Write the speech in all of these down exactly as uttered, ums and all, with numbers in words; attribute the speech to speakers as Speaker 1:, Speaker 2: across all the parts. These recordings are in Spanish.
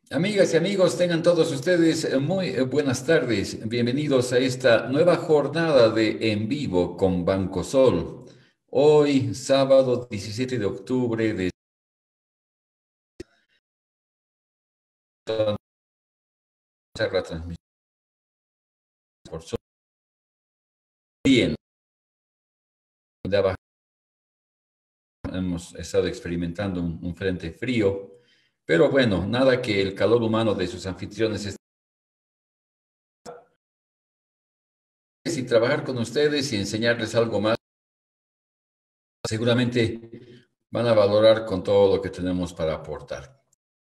Speaker 1: Amigas y amigos, tengan todos ustedes eh, muy eh, buenas tardes. Bienvenidos a esta nueva jornada de En Vivo con Banco Sol. Hoy, sábado diecisiete de octubre, de la transmisión por Sol. Bien, de abajo hemos estado experimentando un, un frente frío, pero bueno, nada que el calor humano de sus anfitriones esté y trabajar con ustedes y enseñarles algo más. Seguramente van a valorar con todo lo que tenemos para aportar.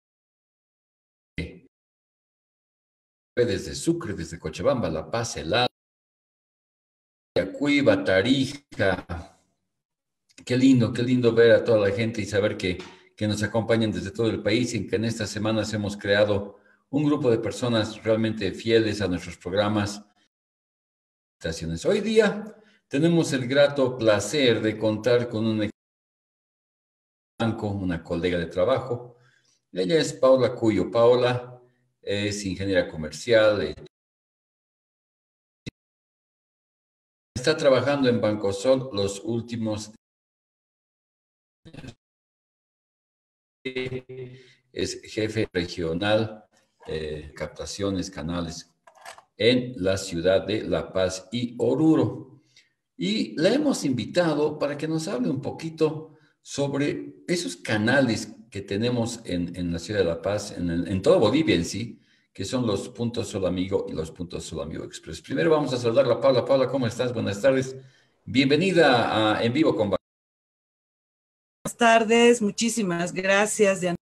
Speaker 1: Desde Sucre, desde Cochabamba, La Paz, El Alto, Yacuiba, Tarija. Qué lindo, qué lindo ver a toda la gente y saber que, que nos acompañan desde todo el país y que en estas semanas hemos creado un grupo de personas realmente fieles a nuestros programas. Hoy día tenemos el grato placer de contar con un banco, una colega de trabajo. Ella es Paula Cuyo. Paula es ingeniera comercial, eh, está trabajando en Bancosol los últimos. Es jefe regional, eh, captaciones, canales en la ciudad de La Paz y Oruro. Y la hemos invitado para que nos hable un poquito sobre esos canales que tenemos en, en la ciudad de La Paz, en, en toda Bolivia en sí, que son los puntos Solo Amigo y los puntos Solo Amigo Express. Primero vamos a saludar a Paula. Paula, ¿cómo estás? Buenas tardes. Bienvenida a En Vivo con
Speaker 2: Buenas tardes, muchísimas gracias de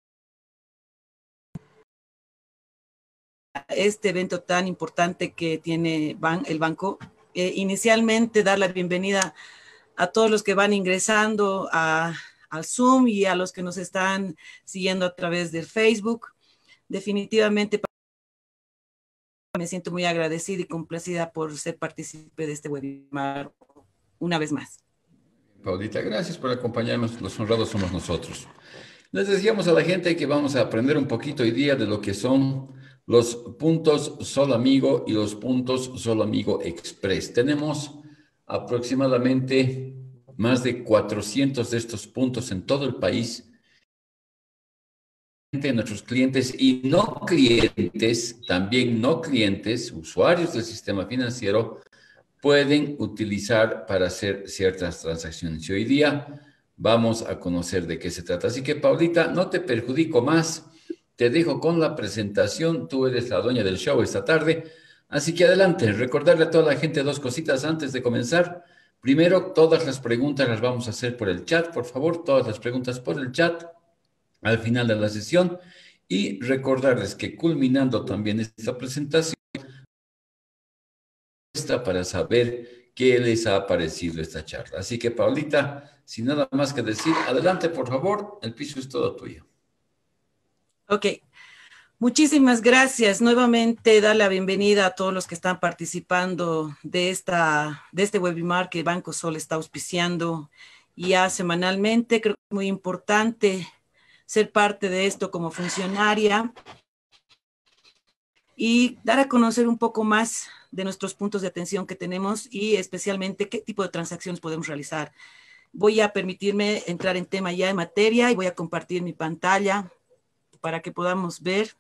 Speaker 2: este evento tan importante que tiene el banco. Eh, inicialmente, dar la bienvenida a todos los que van ingresando a, al Zoom y a los que nos están siguiendo a través del Facebook. Definitivamente me siento muy agradecida y complacida por ser partícipe de este webinar una vez más.
Speaker 1: Paulita, gracias por acompañarnos. Los honrados somos nosotros. Les decíamos a la gente que vamos a aprender un poquito hoy día de lo que son los puntos Solo Amigo y los puntos Solo Amigo Express. Tenemos aproximadamente más de cuatrocientos de estos puntos en todo el país. Nuestros clientes y no clientes, también no clientes, usuarios del sistema financiero, pueden utilizar para hacer ciertas transacciones. Y hoy día vamos a conocer de qué se trata. Así que, Paulita, no te perjudico más. Te dejo con la presentación. Tú eres la dueña del show esta tarde. Así que adelante, recordarle a toda la gente dos cositas antes de comenzar. Primero, todas las preguntas las vamos a hacer por el chat, por favor, todas las preguntas por el chat al final de la sesión. Y recordarles que culminando también esta presentación, para saber qué les ha parecido esta charla. Así que, Paulita, sin nada más que decir, adelante, por favor, el piso es todo tuyo.
Speaker 2: Ok, muchísimas gracias. Nuevamente dar la bienvenida a todos los que están participando de, esta, de este webinar que Banco Sol está auspiciando ya semanalmente. Creo que es muy importante ser parte de esto como funcionaria y dar a conocer un poco más de nuestros puntos de atención que tenemos y especialmente qué tipo de transacciones podemos realizar. Voy a permitirme entrar en tema ya en materia y voy a compartir mi pantalla para que podamos ver.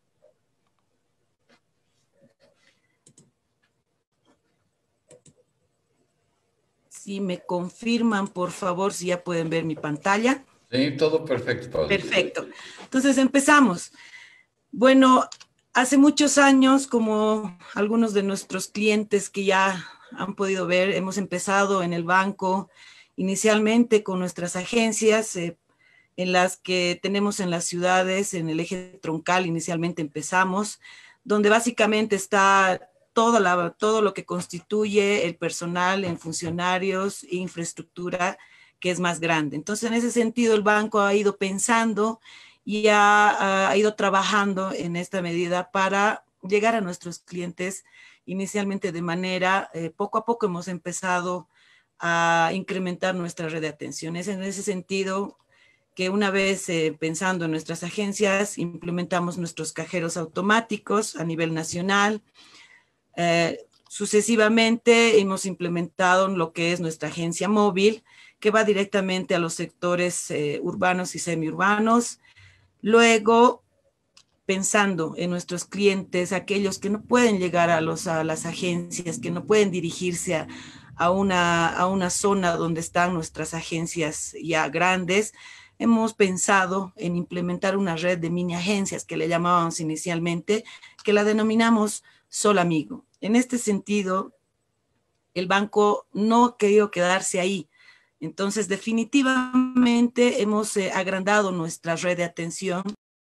Speaker 2: Si me confirman, por favor, si ya pueden ver mi pantalla.
Speaker 1: Sí, todo perfecto, Paulita.
Speaker 2: Perfecto. Entonces empezamos. Bueno, hace muchos años, como algunos de nuestros clientes que ya han podido ver, hemos empezado en el banco inicialmente con nuestras agencias eh, en las que tenemos en las ciudades, en el eje troncal inicialmente empezamos, donde básicamente está todo, la, todo lo que constituye el personal en funcionarios e infraestructura que es más grande. Entonces, en ese sentido, el banco ha ido pensando y ha, ha ido trabajando en esta medida para llegar a nuestros clientes inicialmente de manera, eh, poco a poco hemos empezado a incrementar nuestra red de atención. En ese sentido, que una vez eh, pensando en nuestras agencias, implementamos nuestros cajeros automáticos a nivel nacional. Eh, sucesivamente hemos implementado lo que es nuestra agencia móvil, que va directamente a los sectores eh, urbanos y semiurbanos. Luego, pensando en nuestros clientes, aquellos que no pueden llegar a, los, a las agencias, que no pueden dirigirse a, a, una, a una zona donde están nuestras agencias ya grandes, hemos pensado en implementar una red de mini agencias que le llamábamos inicialmente, que la denominamos Sol Amigo. En este sentido, el banco no ha querido quedarse ahí. Entonces, definitivamente hemos eh, agrandado nuestra red de atención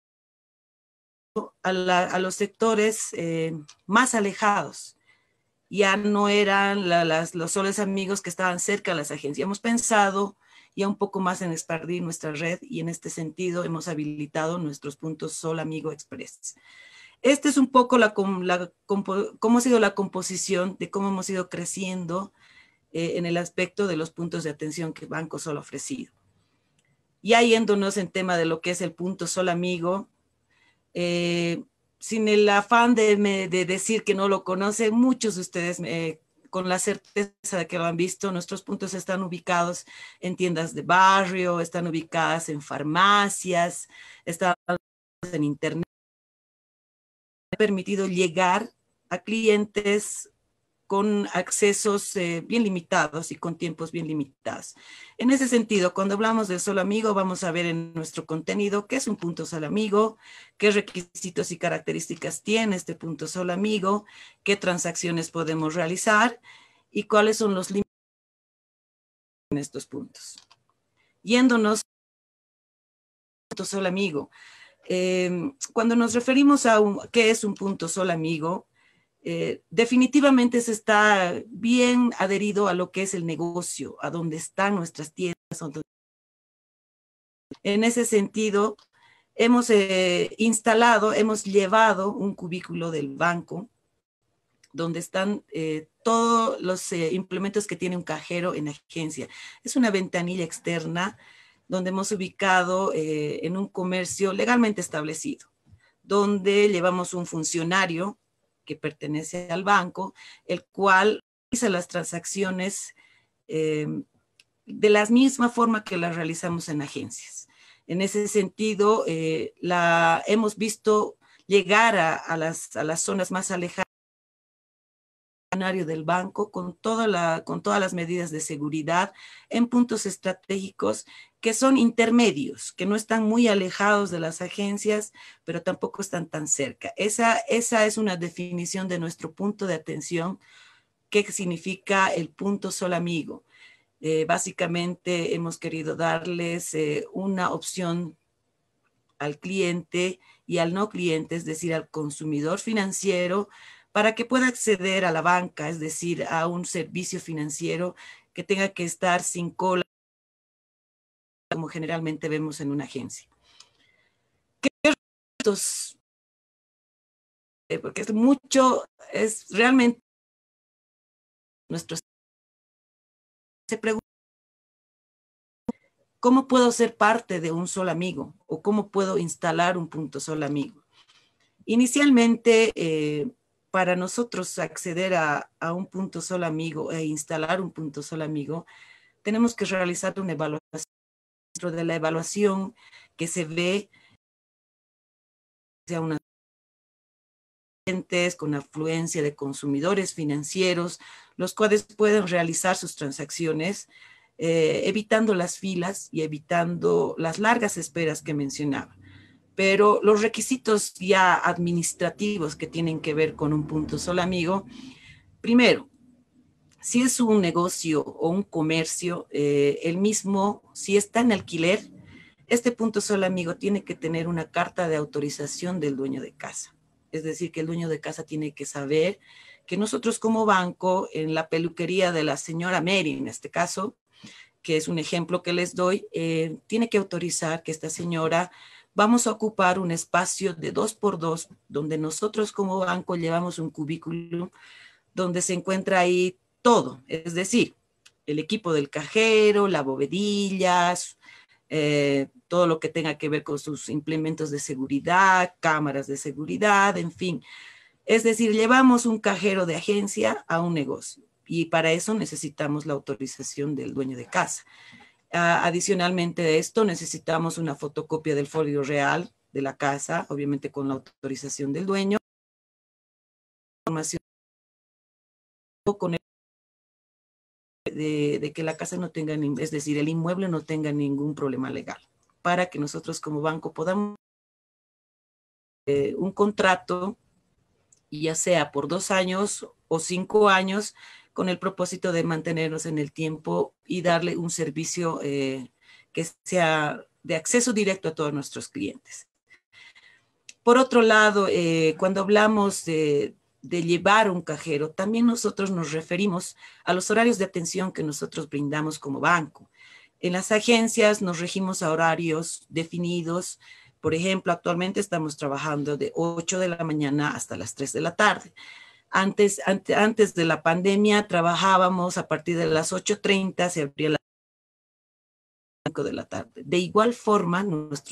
Speaker 2: a, la, a los sectores eh, más alejados. Ya no eran la, las, los soles amigos que estaban cerca de las agencias. Hemos pensado ya un poco más en expandir nuestra red y en este sentido hemos habilitado nuestros puntos Sol Amigo Express. Esta es un poco la, la, cómo ha sido la composición de cómo hemos ido creciendo eh, en el aspecto de los puntos de atención que Banco Sol ha ofrecido. Ya yéndonos en tema de lo que es el punto Sol Amigo, eh, sin el afán de, de decir que no lo conocen, muchos de ustedes eh, con la certeza de que lo han visto, nuestros puntos están ubicados en tiendas de barrio, están ubicadas en farmacias, están en internet. Ha permitido llegar a clientes con accesos eh, bien limitados y con tiempos bien limitados. En ese sentido, cuando hablamos de Sol Amigo, vamos a ver en nuestro contenido qué es un punto Sol Amigo, qué requisitos y características tiene este punto Sol Amigo, qué transacciones podemos realizar y cuáles son los límites en estos puntos. Yéndonos a punto Sol Amigo, eh, cuando nos referimos a un, qué es un punto Sol Amigo, Eh, definitivamente se está bien adherido a lo que es el negocio, a donde están nuestras tiendas. En ese sentido, hemos eh, instalado, hemos llevado un cubículo del banco donde están eh, todos los eh, implementos que tiene un cajero en agencia. Es una ventanilla externa donde hemos ubicado eh, en un comercio legalmente establecido, donde llevamos un funcionario que pertenece al banco, el cual realiza las transacciones eh, de la misma forma que las realizamos en agencias. En ese sentido, eh, la, hemos visto llegar a, a, las, a las zonas más alejadas del banco con, toda la, con todas las medidas de seguridad en puntos estratégicos que son intermedios, que no están muy alejados de las agencias, pero tampoco están tan cerca. Esa, esa es una definición de nuestro punto de atención, qué significa el punto Sol Amigo. Eh, básicamente hemos querido darles eh, una opción al cliente y al no cliente, es decir, al consumidor financiero, para que pueda acceder a la banca, es decir, a un servicio financiero que tenga que estar sin cola, como generalmente vemos en una agencia. ¿Qué retos? Porque es mucho, es realmente nuestro... Se pregunta, ¿cómo puedo ser parte de un Sol Amigo? ¿O cómo puedo instalar un punto Sol Amigo? Inicialmente, eh, para nosotros acceder a, a un punto Sol Amigo e instalar un punto Sol Amigo, tenemos que realizar una evaluación. Dentro de la evaluación que se ve a unas clientes con afluencia de consumidores financieros, los cuales pueden realizar sus transacciones, eh, evitando las filas y evitando las largas esperas que mencionaba. Pero los requisitos ya administrativos que tienen que ver con un punto Sol Amigo, primero, si es un negocio o un comercio, eh, el mismo, si está en alquiler, este punto Sol Amigo tiene que tener una carta de autorización del dueño de casa. Es decir, que el dueño de casa tiene que saber que nosotros como banco, en la peluquería de la señora Mary, en este caso, que es un ejemplo que les doy, eh, tiene que autorizar que esta señora vamos a ocupar un espacio de dos por dos, donde nosotros como banco llevamos un cubículo donde se encuentra ahí todo, es decir, el equipo del cajero, la bovedilla, eh, todo lo que tenga que ver con sus implementos de seguridad, cámaras de seguridad, en fin. Es decir, llevamos un cajero de agencia a un negocio y para eso necesitamos la autorización del dueño de casa. Uh, adicionalmente de esto, necesitamos una fotocopia del folio real de la casa, obviamente con la autorización del dueño. Información con el de, de que la casa no tenga, es decir, el inmueble no tenga ningún problema legal, para que nosotros como banco podamos eh, un contrato, ya sea por dos años o cinco años, con el propósito de mantenernos en el tiempo y darle un servicio eh, que sea de acceso directo a todos nuestros clientes. Por otro lado, eh, cuando hablamos de, de llevar un cajero, también nosotros nos referimos a los horarios de atención que nosotros brindamos como banco. En las agencias nos regimos a horarios definidos. Por ejemplo, actualmente estamos trabajando de ocho de la mañana hasta las tres de la tarde. Antes, antes, antes de la pandemia trabajábamos a partir de las ocho treinta, se abría las cinco de la tarde. De igual forma, nuestros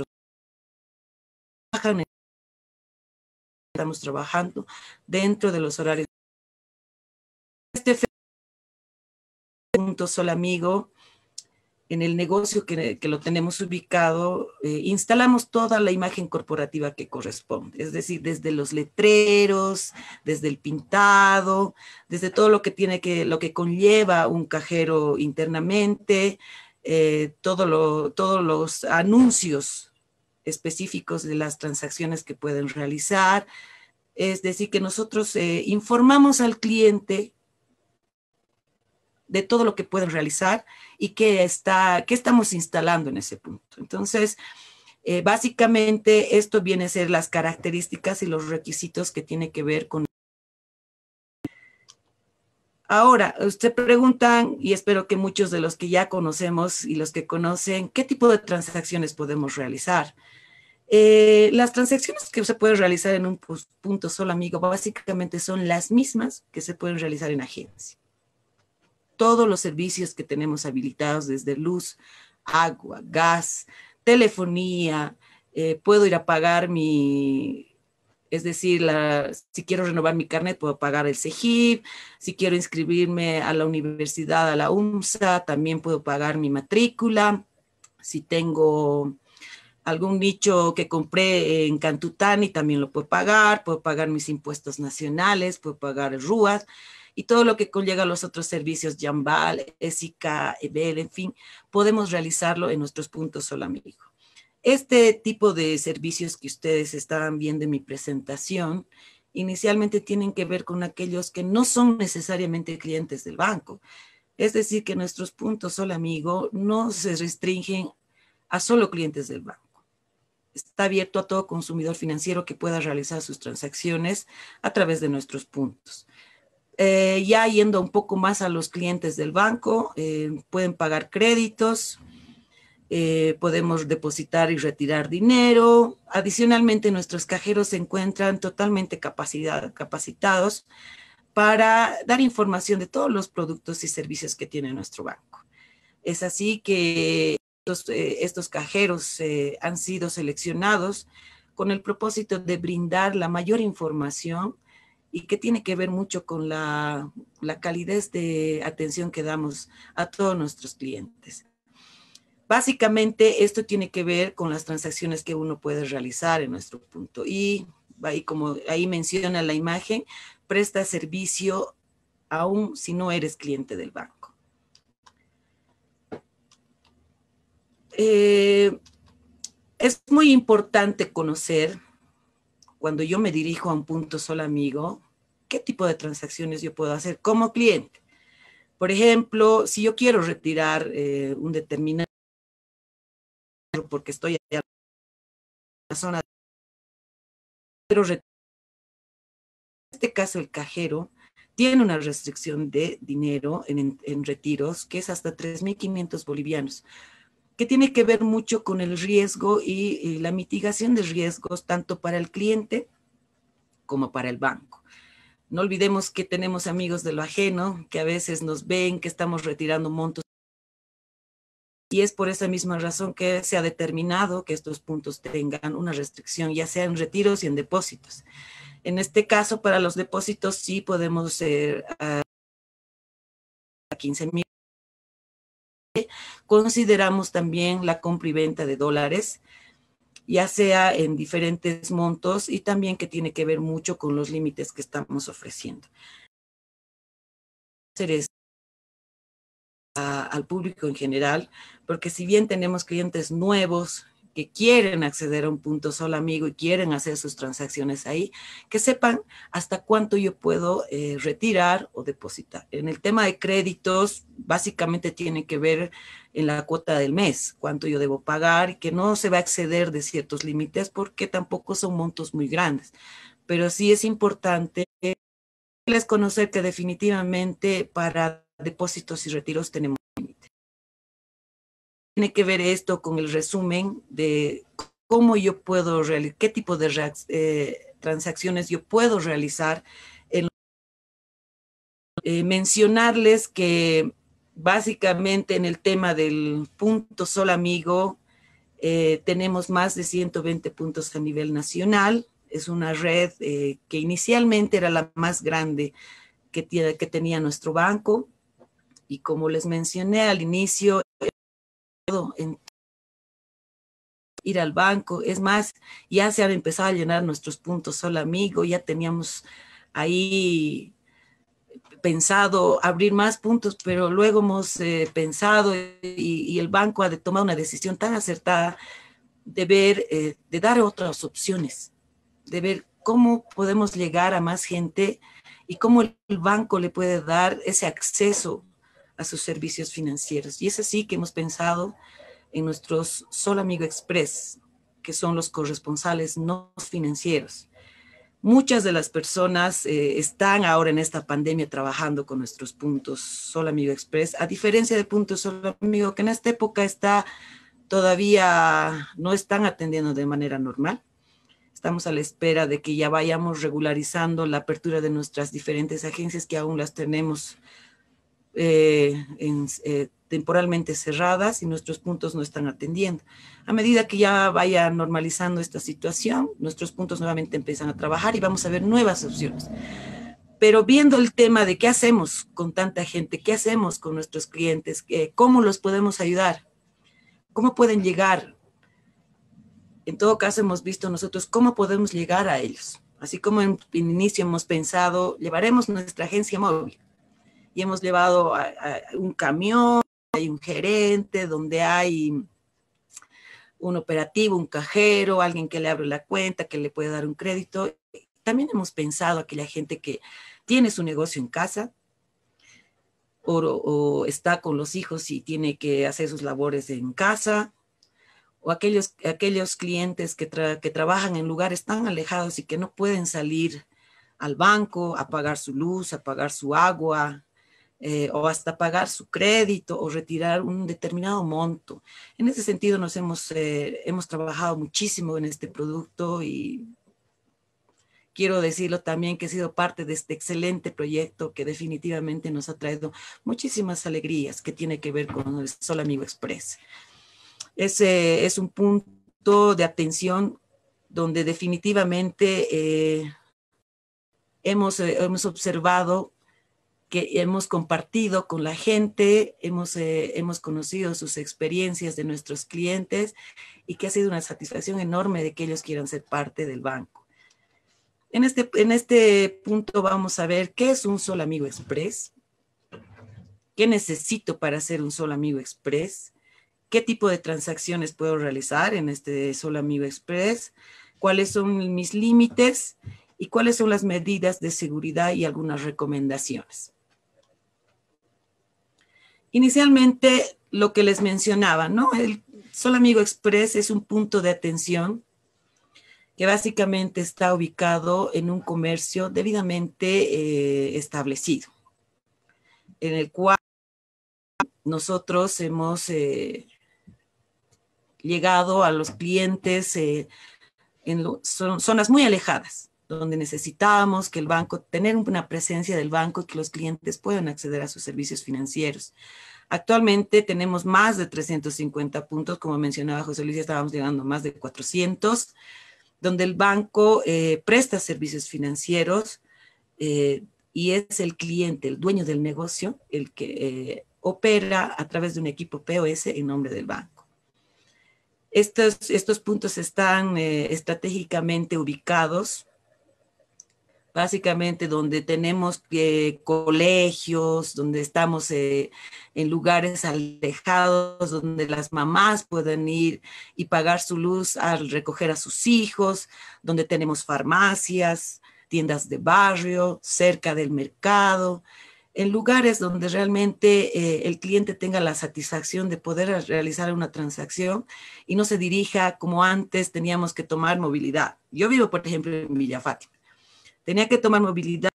Speaker 2: estamos trabajando dentro de los horarios. Este punto Sol Amigo, en el negocio que, que lo tenemos ubicado, eh, instalamos toda la imagen corporativa que corresponde, es decir, desde los letreros, desde el pintado, desde todo lo que tiene que, lo que conlleva un cajero internamente, eh, todo lo, todos los anuncios específicos de las transacciones que pueden realizar. Es decir, que nosotros eh, informamos al cliente de todo lo que pueden realizar y qué está, qué estamos instalando en ese punto. Entonces, eh, básicamente esto viene a ser las características y los requisitos que tiene que ver con. Ahora, usted preguntan, y espero que muchos de los que ya conocemos y los que conocen, ¿qué tipo de transacciones podemos realizar? Eh, las transacciones que se pueden realizar en un punto Sol Amigo básicamente son las mismas que se pueden realizar en agencia. Todos los servicios que tenemos habilitados desde luz, agua, gas, telefonía, eh, puedo ir a pagar mi, es decir, la, si quiero renovar mi carnet, puedo pagar el CEGIP, si quiero inscribirme a la universidad, a la UMSA, también puedo pagar mi matrícula, si tengo algún nicho que compré en Cantutani, también lo puedo pagar, puedo pagar mis impuestos nacionales, puedo pagar el RUAS, y todo lo que conlleva a los otros servicios, Yambal, ESICA, EBEL, en fin, podemos realizarlo en nuestros puntos Sol Amigo. Este tipo de servicios que ustedes estaban viendo en mi presentación, inicialmente tienen que ver con aquellos que no son necesariamente clientes del banco. Es decir, que nuestros puntos Sol Amigo no se restringen a solo clientes del banco. Está abierto a todo consumidor financiero que pueda realizar sus transacciones a través de nuestros puntos. Eh, ya yendo un poco más a los clientes del banco, eh, pueden pagar créditos, eh, podemos depositar y retirar dinero. Adicionalmente, nuestros cajeros se encuentran totalmente capacitados para dar información de todos los productos y servicios que tiene nuestro banco. Es así que estos, eh, estos cajeros eh, han sido seleccionados con el propósito de brindar la mayor información y que tiene que ver mucho con la, la calidez de atención que damos a todos nuestros clientes. Básicamente, esto tiene que ver con las transacciones que uno puede realizar en nuestro punto. Y ahí, como ahí menciona la imagen, presta servicio aún si no eres cliente del banco. Eh, es muy importante conocer, cuando yo me dirijo a un punto Sol Amigo, qué tipo de transacciones yo puedo hacer como cliente. Por ejemplo, si yo quiero retirar eh, un determinado, porque estoy allá en la zona, pero en este caso el cajero tiene una restricción de dinero en, en retiros que es hasta tres mil quinientos bolivianos, que tiene que ver mucho con el riesgo y, y la mitigación de riesgos tanto para el cliente como para el banco. No olvidemos que tenemos amigos de lo ajeno, que a veces nos ven que estamos retirando montos Y es por esa misma razón que se ha determinado que estos puntos tengan una restricción, ya sea en retiros y en depósitos. En este caso, para los depósitos sí podemos eh, a quince mil. Consideramos también la compra y venta de dólares, ya sea en diferentes montos y también que tiene que ver mucho con los límites que estamos ofreciendo. A, al público en general, porque si bien tenemos clientes nuevos que quieren acceder a un punto solo amigo y quieren hacer sus transacciones ahí, que sepan hasta cuánto yo puedo eh, retirar o depositar. En el tema de créditos, básicamente tiene que ver en la cuota del mes, cuánto yo debo pagar y que no se va a exceder de ciertos límites porque tampoco son montos muy grandes. Pero sí es importante les conocer que definitivamente para depósitos y retiros tenemos límite. Tiene que ver esto con el resumen de cómo yo puedo realizar, qué tipo de eh, transacciones yo puedo realizar. En, eh, mencionarles que básicamente en el tema del punto solo amigo eh, tenemos más de ciento veinte puntos a nivel nacional. Es una red eh, que inicialmente era la más grande que, tiene, que tenía nuestro banco. Y como les mencioné al inicio, en ir al banco, es más, ya se han empezado a llenar nuestros puntos solo amigo, ya teníamos ahí pensado abrir más puntos, pero luego hemos eh, pensado y, y el banco ha de tomar una decisión tan acertada de ver, eh, de dar otras opciones, de ver cómo podemos llegar a más gente y cómo el banco le puede dar ese acceso a sus servicios financieros. Y es así que hemos pensado en nuestros Solo Amigo Express, que son los corresponsales no financieros. Muchas de las personas eh, están ahora en esta pandemia trabajando con nuestros puntos Solo Amigo Express, a diferencia de puntos Solo Amigo, que en esta época está todavía no están atendiendo de manera normal. Estamos a la espera de que ya vayamos regularizando la apertura de nuestras diferentes agencias que aún las tenemos eh, en, eh, temporalmente cerradas y nuestros puntos no están atendiendo. A medida que ya vaya normalizando esta situación, nuestros puntos nuevamente empiezan a trabajar y vamos a ver nuevas opciones. Pero viendo el tema de qué hacemos con tanta gente, qué hacemos con nuestros clientes, eh, cómo los podemos ayudar, cómo pueden llegar. En todo caso, hemos visto nosotros cómo podemos llegar a ellos. Así como en, en inicio hemos pensado, llevaremos nuestra agencia móvil. Y hemos llevado a, a un camión, hay un gerente, donde hay un operativo, un cajero, alguien que le abre la cuenta, que le puede dar un crédito. También hemos pensado a aquella gente que tiene su negocio en casa o, o está con los hijos y tiene que hacer sus labores en casa, o aquellos, aquellos clientes que, tra que trabajan en lugares tan alejados y que no pueden salir al banco a pagar su luz, a pagar su agua, eh, o hasta pagar su crédito o retirar un determinado monto. En ese sentido nos hemos, eh, hemos trabajado muchísimo en este producto y quiero decirlo también que he sido parte de este excelente proyecto que definitivamente nos ha traído muchísimas alegrías que tiene que ver con el Solo Amigo Express. Ese es un punto de atención donde definitivamente eh, hemos, eh, hemos observado que hemos compartido con la gente, hemos, eh, hemos conocido sus experiencias de nuestros clientes y que ha sido una satisfacción enorme de que ellos quieran ser parte del banco. En este, en este punto vamos a ver qué es un Solo Amigo Express, qué necesito para hacer un Solo Amigo Express, qué tipo de transacciones puedo realizar en este Solo Amigo Express, cuáles son mis límites y cuáles son las medidas de seguridad y algunas recomendaciones. Inicialmente, lo que les mencionaba, ¿no? El Solo Amigo Express es un punto de atención que básicamente está ubicado en un comercio debidamente eh, establecido, en el cual nosotros hemos eh, llegado a los clientes eh, en lo, son, zonas muy alejadas, donde necesitamos que el banco, tener una presencia del banco y que los clientes puedan acceder a sus servicios financieros. Actualmente tenemos más de trescientos cincuenta puntos, como mencionaba José Luis, ya estábamos llegando a más de cuatrocientos, donde el banco eh, presta servicios financieros eh, y es el cliente, el dueño del negocio, el que eh, opera a través de un equipo P O S en nombre del banco. Estos, estos puntos están eh, estratégicamente ubicados, básicamente donde tenemos eh, colegios, donde estamos eh, en lugares alejados, donde las mamás pueden ir y pagar su luz al recoger a sus hijos, donde tenemos farmacias, tiendas de barrio, cerca del mercado, en lugares donde realmente eh, el cliente tenga la satisfacción de poder realizar una transacción y no se dirija como antes teníamos que tomar movilidad. Yo vivo, por ejemplo, en Villa Fátima. Tenía que tomar movilidad.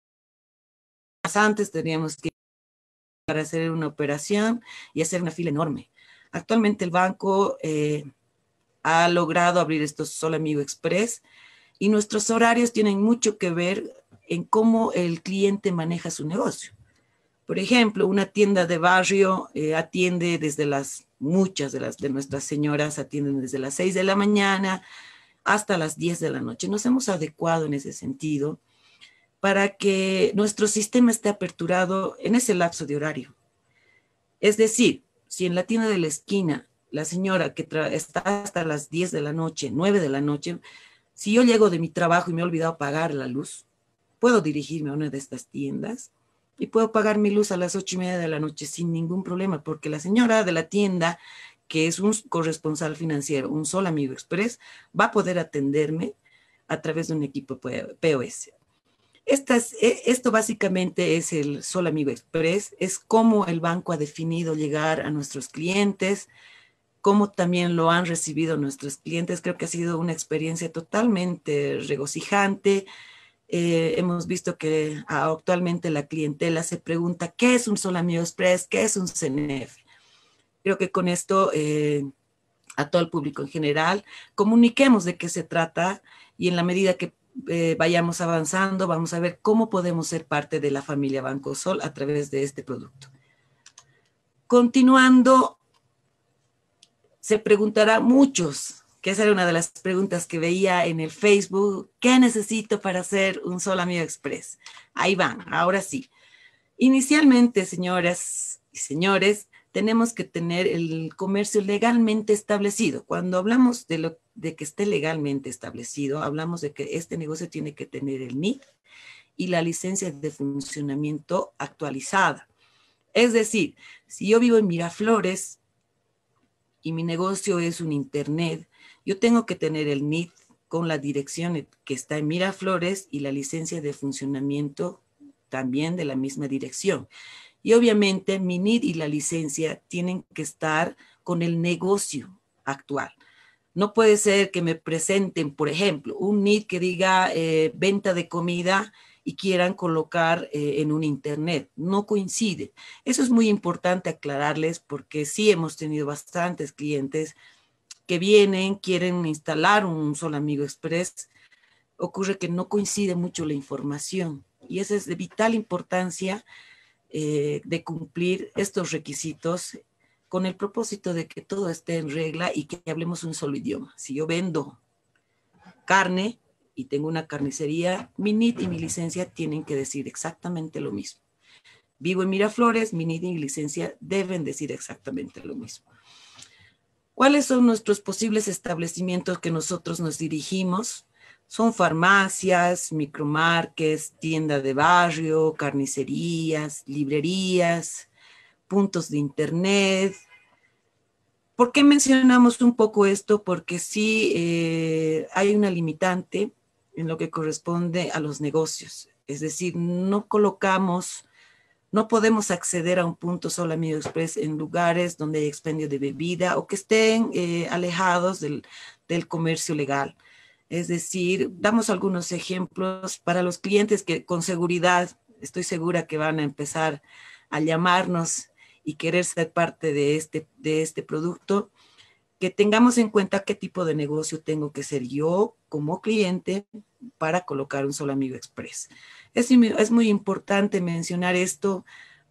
Speaker 2: Antes teníamos que ir para hacer una operación y hacer una fila enorme. Actualmente el banco eh, ha logrado abrir estos Solo Amigo Express y nuestros horarios tienen mucho que ver en cómo el cliente maneja su negocio. Por ejemplo, una tienda de barrio eh, atiende desde las, muchas de, las, de nuestras señoras atienden desde las seis de la mañana hasta las diez de la noche. Nos hemos adecuado en ese sentido para que nuestro sistema esté aperturado en ese lapso de horario. Es decir, si en la tienda de la esquina la señora que está hasta las diez de la noche, nueve de la noche, si yo llego de mi trabajo y me he olvidado pagar la luz, puedo dirigirme a una de estas tiendas y puedo pagar mi luz a las ocho y media de la noche sin ningún problema, porque la señora de la tienda, que es un corresponsal financiero, un Solo Amigo Express, va a poder atenderme a través de un equipo P O S. Estas, esto básicamente es el Solo Amigo Express, es cómo el banco ha definido llegar a nuestros clientes, cómo también lo han recibido nuestros clientes. Creo que ha sido una experiencia totalmente regocijante. Eh, hemos visto que actualmente la clientela se pregunta ¿qué es un Solo Amigo Express? ¿Qué es un C N F? Creo que con esto eh, a todo el público en general comuniquemos de qué se trata y en la medida que eh, vayamos avanzando vamos a ver cómo podemos ser parte de la familia Bancosol a través de este producto. Continuando, se preguntará muchos, que esa era una de las preguntas que veía en el Facebook, ¿qué necesito para hacer un Solo Amigo Express? Ahí van, ahora sí. Inicialmente, señoras y señores, tenemos que tener el comercio legalmente establecido. Cuando hablamos de, lo, de que esté legalmente establecido, hablamos de que este negocio tiene que tener el N I F y la licencia de funcionamiento actualizada. Es decir, si yo vivo en Miraflores y mi negocio es un internet, yo tengo que tener el N I F con la dirección que está en Miraflores y la licencia de funcionamiento también de la misma dirección. Y obviamente mi N I D y la licencia tienen que estar con el negocio actual. No puede ser que me presenten, por ejemplo, un N I D que diga eh, venta de comida y quieran colocar eh, en un internet. No coincide. Eso es muy importante aclararles porque sí hemos tenido bastantes clientes que vienen, quieren instalar un Solo Amigo Express. Ocurre que no coincide mucho la información y eso es de vital importancia eh, de cumplir estos requisitos con el propósito de que todo esté en regla y que hablemos un solo idioma. Si yo vendo carne y tengo una carnicería, mi N I D y mi licencia tienen que decir exactamente lo mismo. Vivo en Miraflores, mi N I D y mi licencia deben decir exactamente lo mismo. ¿Cuáles son nuestros posibles establecimientos que nosotros nos dirigimos? Son farmacias, micromarkets, tiendas de barrio, carnicerías, librerías, puntos de internet. ¿Por qué mencionamos un poco esto? Porque sí eh, hay una limitante en lo que corresponde a los negocios. Es decir, no colocamos, no podemos acceder a un punto Solo Amigo Express en lugares donde hay expendio de bebida o que estén eh, alejados del, del comercio legal. Es decir, damos algunos ejemplos para los clientes que con seguridad, estoy segura que van a empezar a llamarnos y querer ser parte de este, de este producto, que tengamos en cuenta qué tipo de negocio tengo que ser yo como cliente para colocar un Solo Amigo Express. Es, es muy importante mencionar esto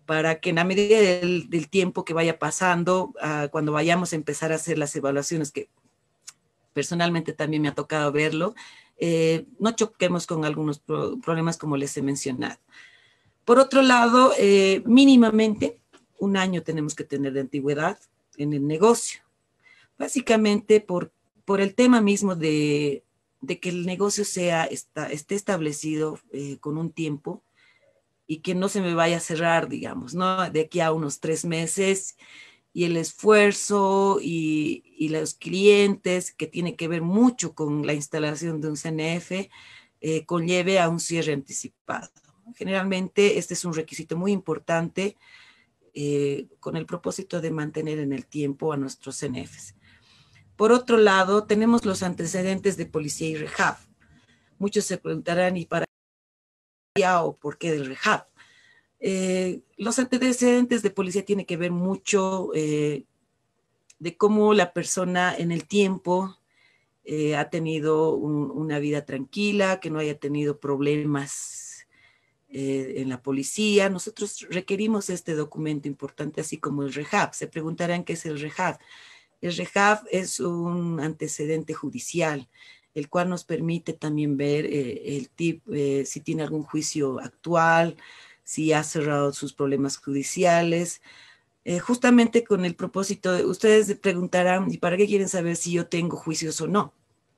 Speaker 2: para que en la medida del, del tiempo que vaya pasando, uh, cuando vayamos a empezar a hacer las evaluaciones, que personalmente también me ha tocado verlo, eh, no choquemos con algunos pro problemas como les he mencionado. Por otro lado, eh, mínimamente un año tenemos que tener de antigüedad en el negocio, básicamente por, por el tema mismo de, de que el negocio sea, está, esté establecido eh, con un tiempo y que no se me vaya a cerrar, digamos, ¿no? De aquí a unos tres meses, y el esfuerzo y, y los clientes, que tiene que ver mucho con la instalación de un C N F, eh, conlleve a un cierre anticipado. Generalmente este es un requisito muy importante eh, con el propósito de mantener en el tiempo a nuestros C N Fs. Por otro lado, tenemos los antecedentes de policía y rehab. Muchos se preguntarán, ¿y para qué o por qué del rehab? Eh, los antecedentes de policía tienen que ver mucho eh, de cómo la persona en el tiempo eh, ha tenido un, una vida tranquila, que no haya tenido problemas eh, en la policía. Nosotros requerimos este documento importante, así como el rehab. Se preguntarán qué es el rehab. El rehab es un antecedente judicial, el cual nos permite también ver eh, el tip, eh, si tiene algún juicio actual, si ha cerrado sus problemas judiciales, eh, justamente con el propósito de, ustedes preguntarán, ¿y para qué quieren saber si yo tengo juicios o no?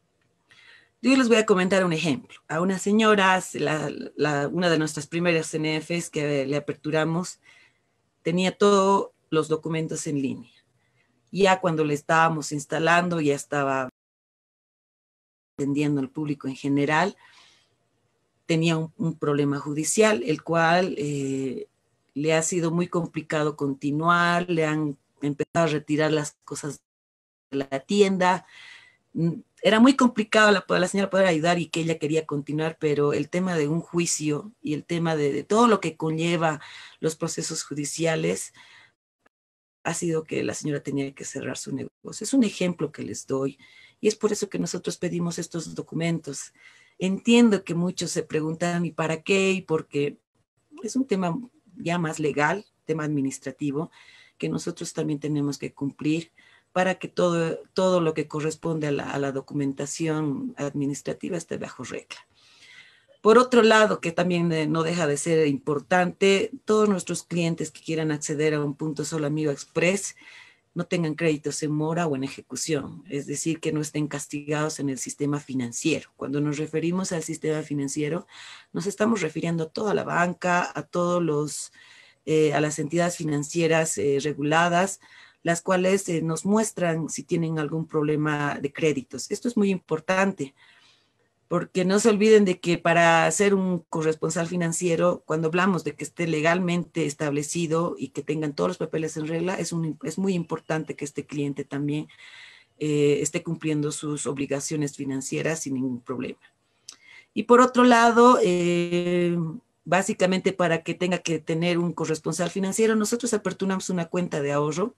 Speaker 2: Yo les voy a comentar un ejemplo. A una señora, la, la, una de nuestras primeras C N Fs que le aperturamos, tenía todos los documentos en línea. Ya cuando le estábamos instalando, ya estaba atendiendo al público en general, tenía un, un problema judicial, el cual eh, le ha sido muy complicado continuar, le han empezado a retirar las cosas de la tienda. Era muy complicado la, la señora poder ayudar y que ella quería continuar, pero el tema de un juicio y el tema de, de todo lo que conlleva los procesos judiciales ha sido que la señora tenía que cerrar su negocio. Es un ejemplo que les doy y es por eso que nosotros pedimos estos documentos. Entiendo que muchos se preguntan ¿y para qué? Y porque es un tema ya más legal, tema administrativo, que nosotros también tenemos que cumplir para que todo, todo lo que corresponde a la, a la documentación administrativa esté bajo regla. Por otro lado, que también eh, no deja de ser importante, todos nuestros clientes que quieran acceder a un punto solo amigo express no tengan créditos en mora o en ejecución, es decir, que no estén castigados en el sistema financiero. Cuando nos referimos al sistema financiero, nos estamos refiriendo a toda la banca, a todos los, eh, a las entidades financieras eh, reguladas, las cuales eh, nos muestran si tienen algún problema de créditos. Esto es muy importante, porque no se olviden de que para ser un corresponsal financiero, cuando hablamos de que esté legalmente establecido y que tengan todos los papeles en regla, es, un, es muy importante que este cliente también eh, esté cumpliendo sus obligaciones financieras sin ningún problema. Y por otro lado, eh, básicamente para que tenga que tener un corresponsal financiero, nosotros aperturamos una cuenta de ahorro,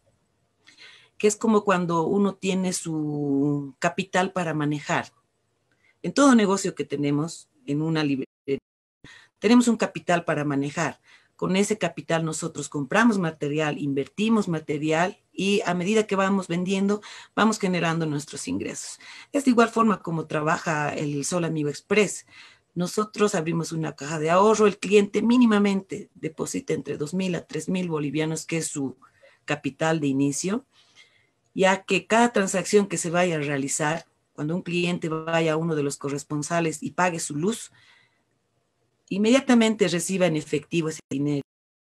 Speaker 2: que es como cuando uno tiene su capital para manejar. En todo negocio que tenemos, en una librería, tenemos un capital para manejar. Con ese capital nosotros compramos material, invertimos material y a medida que vamos vendiendo, vamos generando nuestros ingresos. Es de igual forma como trabaja el Solo Amigo Express. Nosotros abrimos una caja de ahorro, el cliente mínimamente deposita entre dos mil a tres mil bolivianos, que es su capital de inicio, ya que cada transacción que se vaya a realizar, cuando un cliente vaya a uno de los corresponsales y pague su luz, inmediatamente reciba en efectivo ese dinero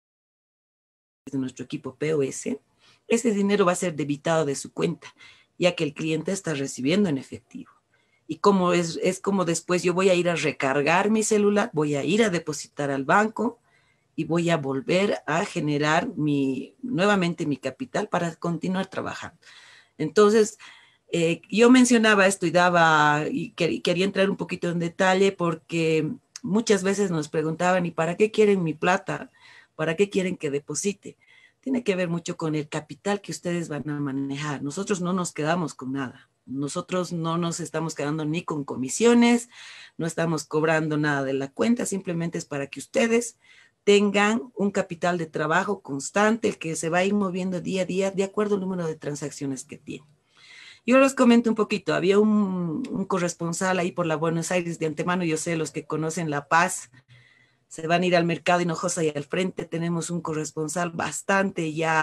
Speaker 2: de nuestro equipo P O S, ese dinero va a ser debitado de su cuenta, ya que el cliente está recibiendo en efectivo. Y como es, es como después yo voy a ir a recargar mi celular, voy a ir a depositar al banco y voy a volver a generar mi, nuevamente mi capital para continuar trabajando. Entonces, Eh, yo mencionaba esto y daba, y quer, quería entrar un poquito en detalle porque muchas veces nos preguntaban, ¿y para qué quieren mi plata? ¿Para qué quieren que deposite? Tiene que ver mucho con el capital que ustedes van a manejar. Nosotros no nos quedamos con nada. Nosotros no nos estamos quedando ni con comisiones, no estamos cobrando nada de la cuenta, simplemente es para que ustedes tengan un capital de trabajo constante, el que se va a ir moviendo día a día de acuerdo al número de transacciones que tiene. Yo les comento un poquito, había un, un corresponsal ahí por la Buenos Aires de antemano, yo sé, los que conocen La Paz, se van a ir al mercado Hinojosa y al frente tenemos un corresponsal bastante ya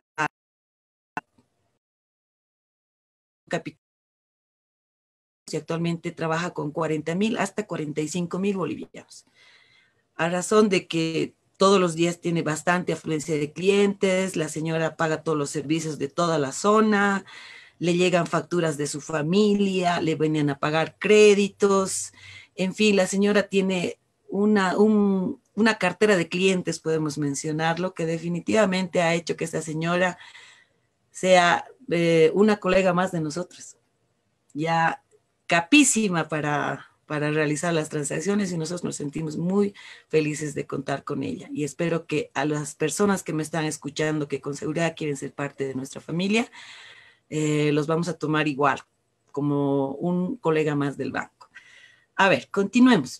Speaker 2: capital, y actualmente trabaja con cuarenta mil hasta cuarenta y cinco mil bolivianos. A razón de que todos los días tiene bastante afluencia de clientes, la señora paga todos los servicios de toda la zona, le llegan facturas de su familia, le venían a pagar créditos, en fin, la señora tiene una, un, una cartera de clientes, podemos mencionarlo, que definitivamente ha hecho que esta señora sea eh, una colega más de nosotros, ya capísima para, para realizar las transacciones y nosotros nos sentimos muy felices de contar con ella. Y espero que a las personas que me están escuchando, que con seguridad quieren ser parte de nuestra familia, eh, los vamos a tomar igual, como un colega más del banco. A ver, continuemos.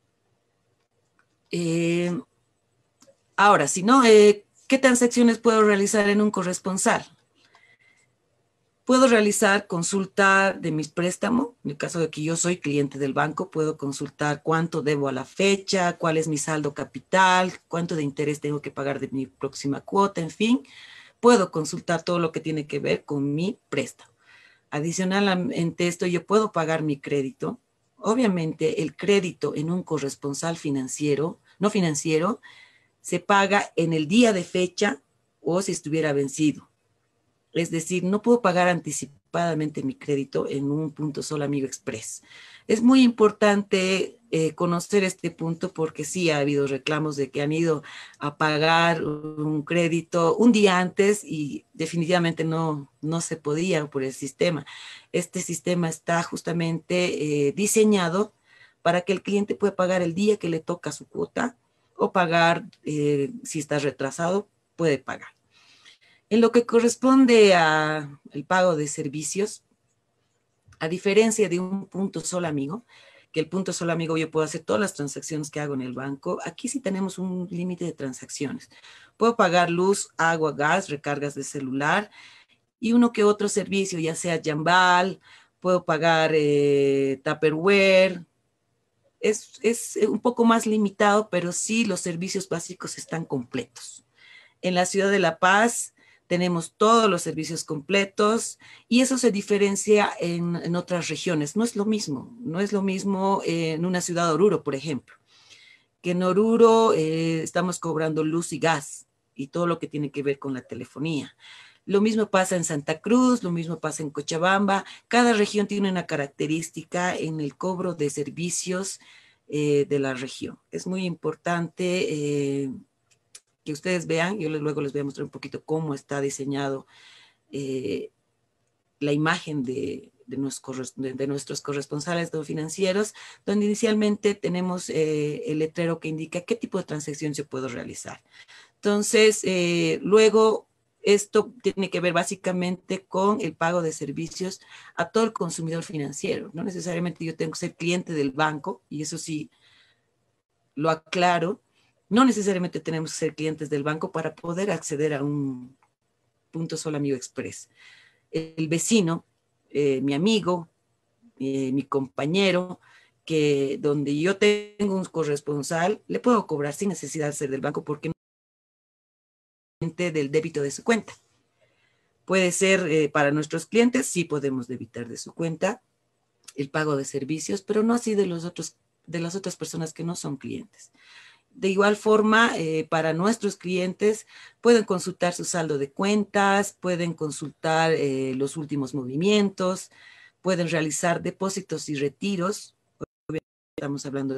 Speaker 2: Eh, ahora, si no, eh, ¿qué transacciones puedo realizar en un corresponsal? Puedo realizar consulta de mis préstamos. En el caso de que yo soy cliente del banco, puedo consultar cuánto debo a la fecha, cuál es mi saldo capital, cuánto de interés tengo que pagar de mi próxima cuota, en fin. Puedo consultar todo lo que tiene que ver con mi préstamo. Adicionalmente a esto, yo puedo pagar mi crédito. Obviamente, el crédito en un corresponsal financiero, no financiero, se paga en el día de fecha o si estuviera vencido. Es decir, no puedo pagar anticipadamente mi crédito en un punto solo Amigo Express. Es muy importante eh, conocer este punto porque sí ha habido reclamos de que han ido a pagar un crédito un día antes y definitivamente no, no se podía por el sistema. Este sistema está justamente eh, diseñado para que el cliente pueda pagar el día que le toca su cuota o pagar, eh, si está retrasado, puede pagar. En lo que corresponde al pago de servicios, a diferencia de un punto solo amigo, que el punto solo amigo yo puedo hacer todas las transacciones que hago en el banco, aquí sí tenemos un límite de transacciones. Puedo pagar luz, agua, gas, recargas de celular y uno que otro servicio, ya sea Jambal, puedo pagar eh, Tupperware. Es, es un poco más limitado, pero sí los servicios básicos están completos. En la ciudad de La Paz tenemos todos los servicios completos y eso se diferencia en, en otras regiones. No es lo mismo, no es lo mismo en una ciudad de Oruro, por ejemplo, que en Oruro eh, estamos cobrando luz y gas y todo lo que tiene que ver con la telefonía. Lo mismo pasa en Santa Cruz, lo mismo pasa en Cochabamba. Cada región tiene una característica en el cobro de servicios eh, de la región. Es muy importante eh, que ustedes vean, yo les, luego les voy a mostrar un poquito cómo está diseñado eh, la imagen de, de, nuestros, de, de nuestros corresponsales no financieros, donde inicialmente tenemos eh, el letrero que indica qué tipo de transacción yo puedo realizar. Entonces, eh, luego esto tiene que ver básicamente con el pago de servicios a todo el consumidor financiero. No necesariamente yo tengo que ser cliente del banco, y eso sí lo aclaro. No necesariamente tenemos que ser clientes del banco para poder acceder a un punto solo Amigo Express. El vecino, eh, mi amigo, eh, mi compañero, que donde yo tengo un corresponsal, le puedo cobrar sin necesidad de ser del banco porque no del débito de su cuenta. Puede ser eh, para nuestros clientes, sí podemos debitar de su cuenta el pago de servicios, pero no así de, los otros, de las otras personas que no son clientes. De igual forma, eh, para nuestros clientes pueden consultar su saldo de cuentas, pueden consultar eh, los últimos movimientos, pueden realizar depósitos y retiros. Obviamente estamos hablando de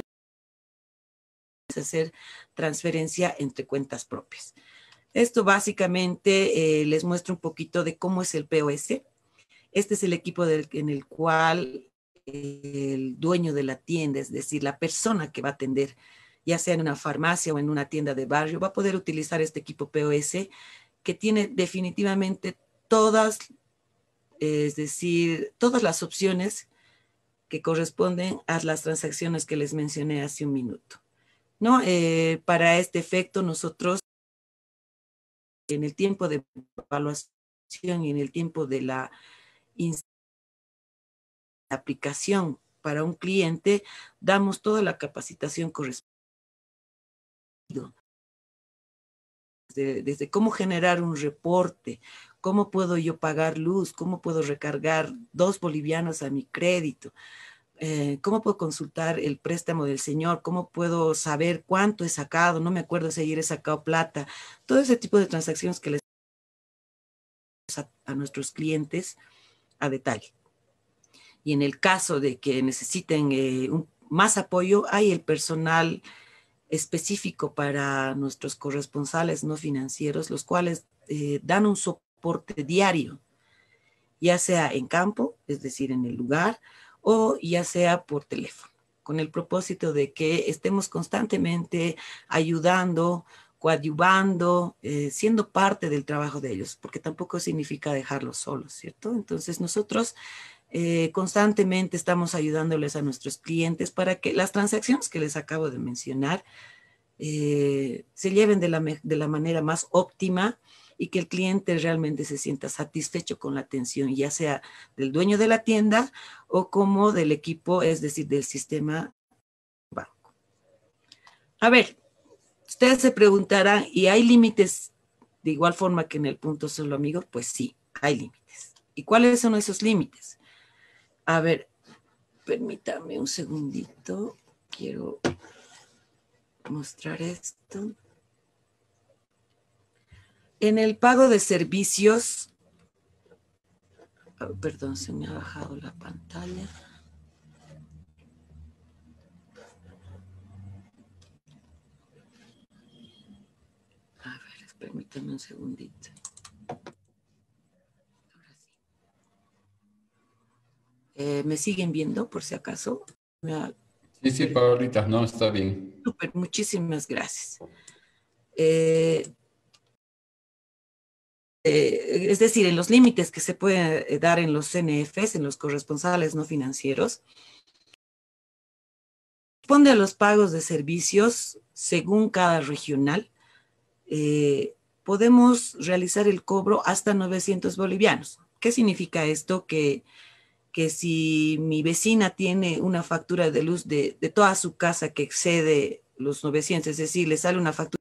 Speaker 2: hacer transferencia entre cuentas propias. Esto básicamente eh, les muestra un poquito de cómo es el P O S. Este es el equipo del, en el cual eh, el dueño de la tienda, es decir, la persona que va a atender, ya sea en una farmacia o en una tienda de barrio, va a poder utilizar este equipo P O S que tiene definitivamente todas, eh, es decir, todas las opciones que corresponden a las transacciones que les mencioné hace un minuto. ¿no? Eh, para este efecto, nosotros en el tiempo de evaluación y en el tiempo de la aplicación para un cliente, damos toda la capacitación correspondiente. Desde, desde cómo generar un reporte, cómo puedo yo pagar luz, cómo puedo recargar dos bolivianos a mi crédito, eh, cómo puedo consultar el préstamo del señor, cómo puedo saber cuánto he sacado, no me acuerdo si ayer he sacado plata, todo ese tipo de transacciones que les a, a nuestros clientes a detalle. Y en el caso de que necesiten eh, un, más apoyo, hay el personal específico para nuestros corresponsales no financieros, los cuales eh, dan un soporte diario, ya sea en campo, es decir, en el lugar, o ya sea por teléfono, con el propósito de que estemos constantemente ayudando, coadyuvando, eh, siendo parte del trabajo de ellos, porque tampoco significa dejarlos solos, ¿cierto? Entonces nosotros eh, constantemente estamos ayudándoles a nuestros clientes para que las transacciones que les acabo de mencionar eh, se lleven de la, de la manera más óptima y que el cliente realmente se sienta satisfecho con la atención, ya sea del dueño de la tienda o como del equipo, es decir, del sistema banco. A ver, ustedes se preguntarán, ¿y hay límites de igual forma que en el punto solo amigo? Pues sí, hay límites. ¿Y cuáles son esos límites? A ver, permítame un segundito. Quiero mostrar esto. En el pago de servicios, oh, perdón, se me ha bajado la pantalla. A ver, permítame un segundito. Ahora sí. Eh, ¿Me siguen viendo por si acaso? Me ha...
Speaker 1: Sí, sí, Paulita, no, está bien.
Speaker 2: Súper, muchísimas gracias. Eh, eh, es decir, en los límites que se pueden dar en los C N Fs, en los corresponsales no financieros, responde a los pagos de servicios según cada regional. Eh, podemos realizar el cobro hasta novecientos bolivianos. ¿Qué significa esto? Que, que si mi vecina tiene una factura de luz de, de toda su casa que excede los novecientos, es decir, le sale una factura,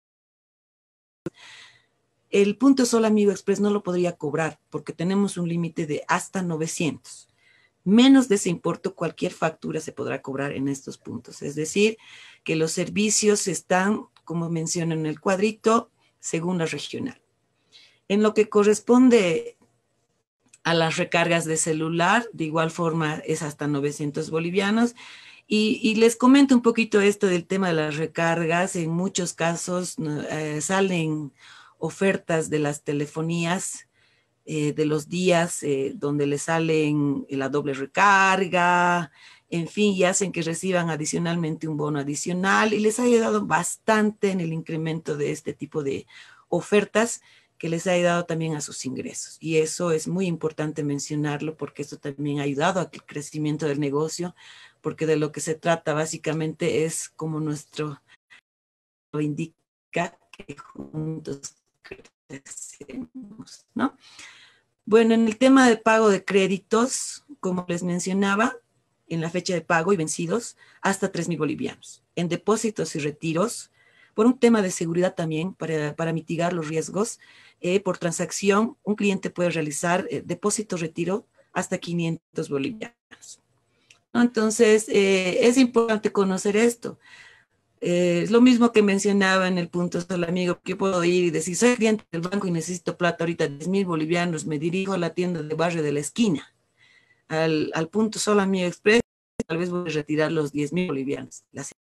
Speaker 2: el punto Sol Amigo Express no lo podría cobrar porque tenemos un límite de hasta novecientos. Menos de ese importe, cualquier factura se podrá cobrar en estos puntos. Es decir, que los servicios están, como menciona en el cuadrito, según la regional. En lo que corresponde a las recargas de celular, de igual forma es hasta novecientos bolivianos. Y, y les comento un poquito esto del tema de las recargas. En muchos casos eh, salen ofertas de las telefonías, eh, de los días eh, donde les salen la doble recarga, en fin, y hacen que reciban adicionalmente un bono adicional y les ha ayudado bastante en el incremento de este tipo de ofertas que les ha ayudado también a sus ingresos. Y eso es muy importante mencionarlo porque esto también ha ayudado al crecimiento del negocio, porque de lo que se trata básicamente es como nuestro lo indica, que juntos crecemos, ¿no? Bueno, en el tema de pago de créditos, como les mencionaba, en la fecha de pago y vencidos, hasta tres mil bolivianos. En depósitos y retiros, por un tema de seguridad también, para, para mitigar los riesgos, eh, por transacción, un cliente puede realizar eh, depósito-retiro hasta quinientos bolivianos. ¿No? Entonces, eh, es importante conocer esto. Eh, es lo mismo que mencionaba en el punto Sol Amigo, que puedo ir y decir, soy cliente del banco y necesito plata ahorita, diez mil bolivianos, me dirijo a la tienda de barrio de la esquina, al, al punto Sol Amigo Express, tal vez voy a retirar los diez mil bolivianos.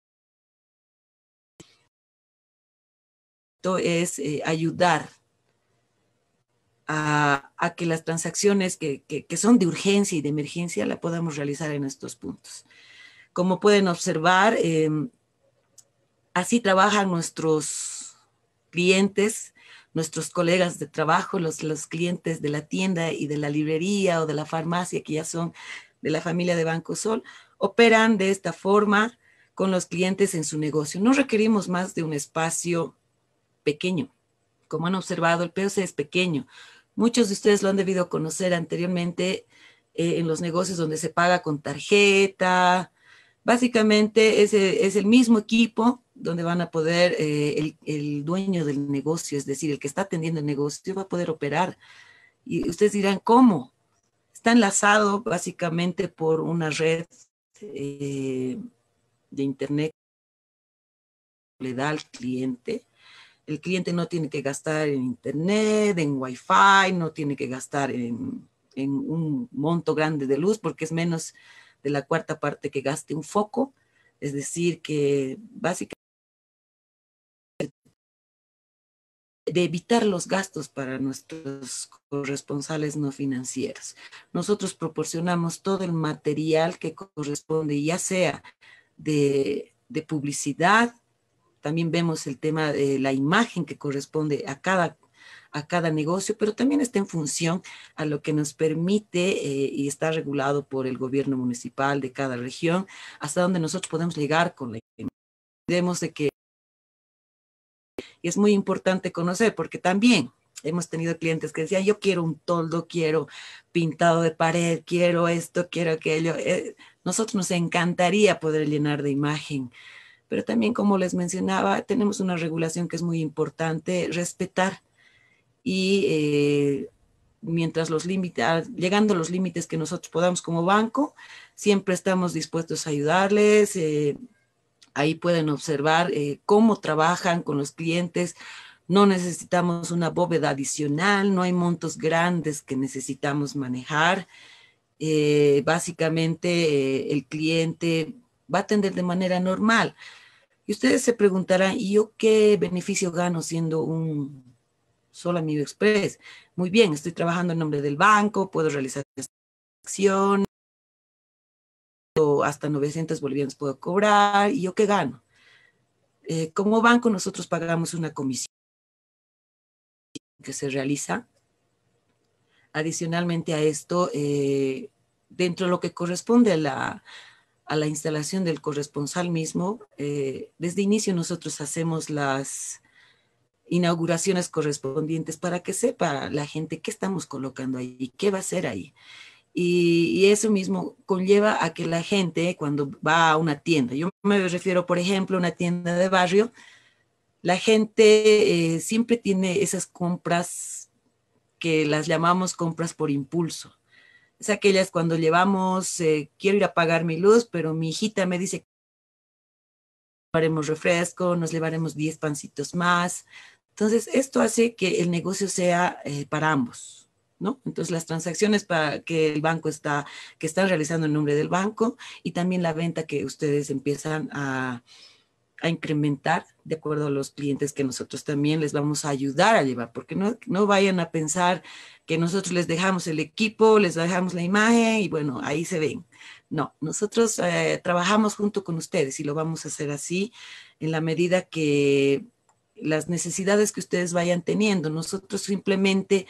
Speaker 2: Esto es eh, ayudar a, a, que las transacciones que, que, que son de urgencia y de emergencia la podamos realizar en estos puntos. Como pueden observar, eh, así trabajan nuestros clientes, nuestros colegas de trabajo, los, los clientes de la tienda y de la librería o de la farmacia, que ya son de la familia de Banco Sol, operan de esta forma con los clientes en su negocio. No requerimos más de un espacio pequeño. Como han observado, el P O C es pequeño. Muchos de ustedes lo han debido conocer anteriormente eh, en los negocios donde se paga con tarjeta. Básicamente es, es el mismo equipo donde van a poder, eh, el, el dueño del negocio, es decir, el que está atendiendo el negocio, va a poder operar. Y ustedes dirán, ¿cómo? Está enlazado básicamente por una red eh, de internet que le da al cliente. El cliente no tiene que gastar en internet, en wifi, no tiene que gastar en, en un monto grande de luz porque es menos de la cuarta parte que gaste un foco. Es decir, que básicamente de evitar los gastos para nuestros corresponsales no financieros. Nosotros proporcionamos todo el material que corresponde, ya sea de, de publicidad. También vemos el tema de la imagen que corresponde a cada, a cada negocio, pero también está en función a lo que nos permite eh, y está regulado por el gobierno municipal de cada región, hasta donde nosotros podemos llegar con la imagen. Vemos de que es muy importante conocer, porque también hemos tenido clientes que decían, yo quiero un toldo, quiero pintado de pared, quiero esto, quiero aquello. Eh, nosotros nos encantaría poder llenar de imagen. Pero también, como les mencionaba, tenemos una regulación que es muy importante, respetar y eh, mientras los límites, llegando a los límites que nosotros podamos como banco, siempre estamos dispuestos a ayudarles. Eh, ahí pueden observar eh, cómo trabajan con los clientes. No necesitamos una bóveda adicional, no hay montos grandes que necesitamos manejar. Eh, básicamente, eh, el cliente va a atender de manera normal. Y ustedes se preguntarán, ¿y yo qué beneficio gano siendo un solo Amigo Express? Muy bien, estoy trabajando en nombre del banco, puedo realizar acciones, hasta novecientos bolivianos puedo cobrar, ¿y yo qué gano? Eh, como banco nosotros pagamos una comisión que se realiza. Adicionalmente a esto, eh, dentro de lo que corresponde a la, a la instalación del corresponsal mismo, eh, desde inicio nosotros hacemos las inauguraciones correspondientes para que sepa la gente qué estamos colocando ahí, qué va a hacer ahí. Y, y eso mismo conlleva a que la gente cuando va a una tienda, yo me refiero por ejemplo a una tienda de barrio, la gente eh, siempre tiene esas compras que las llamamos compras por impulso. Es aquellas cuando llevamos, eh, quiero ir a pagar mi luz, pero mi hijita me dice, llevaremos refresco, nos llevaremos diez pancitos más. Entonces, esto hace que el negocio sea eh, para ambos, ¿no? Entonces, las transacciones para que el banco está, que están realizando en nombre del banco y también la venta que ustedes empiezan a, a incrementar de acuerdo a los clientes que nosotros también les vamos a ayudar a llevar, porque no, no vayan a pensar que nosotros les dejamos el equipo, les dejamos la imagen y bueno, ahí se ven. No, nosotros eh, trabajamos junto con ustedes y lo vamos a hacer así en la medida que las necesidades que ustedes vayan teniendo. Nosotros simplemente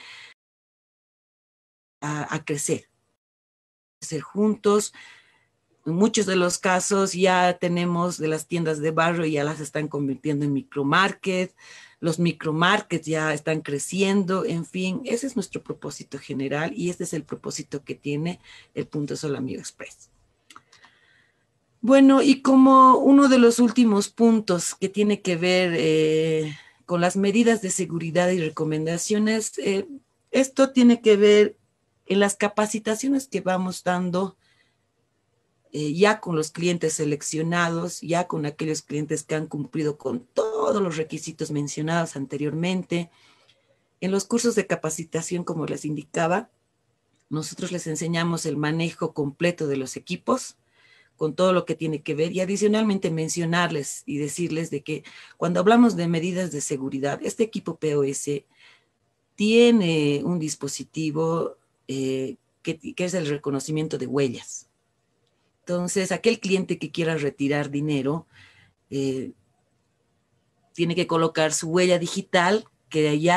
Speaker 2: a, a crecer, crecer juntos. En muchos de los casos ya tenemos de las tiendas de barrio, ya las están convirtiendo en micromarket, los micromarkets ya están creciendo, en fin, ese es nuestro propósito general y este es el propósito que tiene el Punto Solo Amigo Express. Bueno, y como uno de los últimos puntos que tiene que ver eh, con las medidas de seguridad y recomendaciones, eh, esto tiene que ver en las capacitaciones que vamos dando Eh, ya con los clientes seleccionados, ya con aquellos clientes que han cumplido con todos los requisitos mencionados anteriormente. En los cursos de capacitación, como les indicaba, nosotros les enseñamos el manejo completo de los equipos, con todo lo que tiene que ver, y adicionalmente mencionarles y decirles de que cuando hablamos de medidas de seguridad, este equipo P O S tiene un dispositivo eh, que, que es el reconocimiento de huellas. Entonces, aquel cliente que quiera retirar dinero eh, tiene que colocar su huella digital que ya ha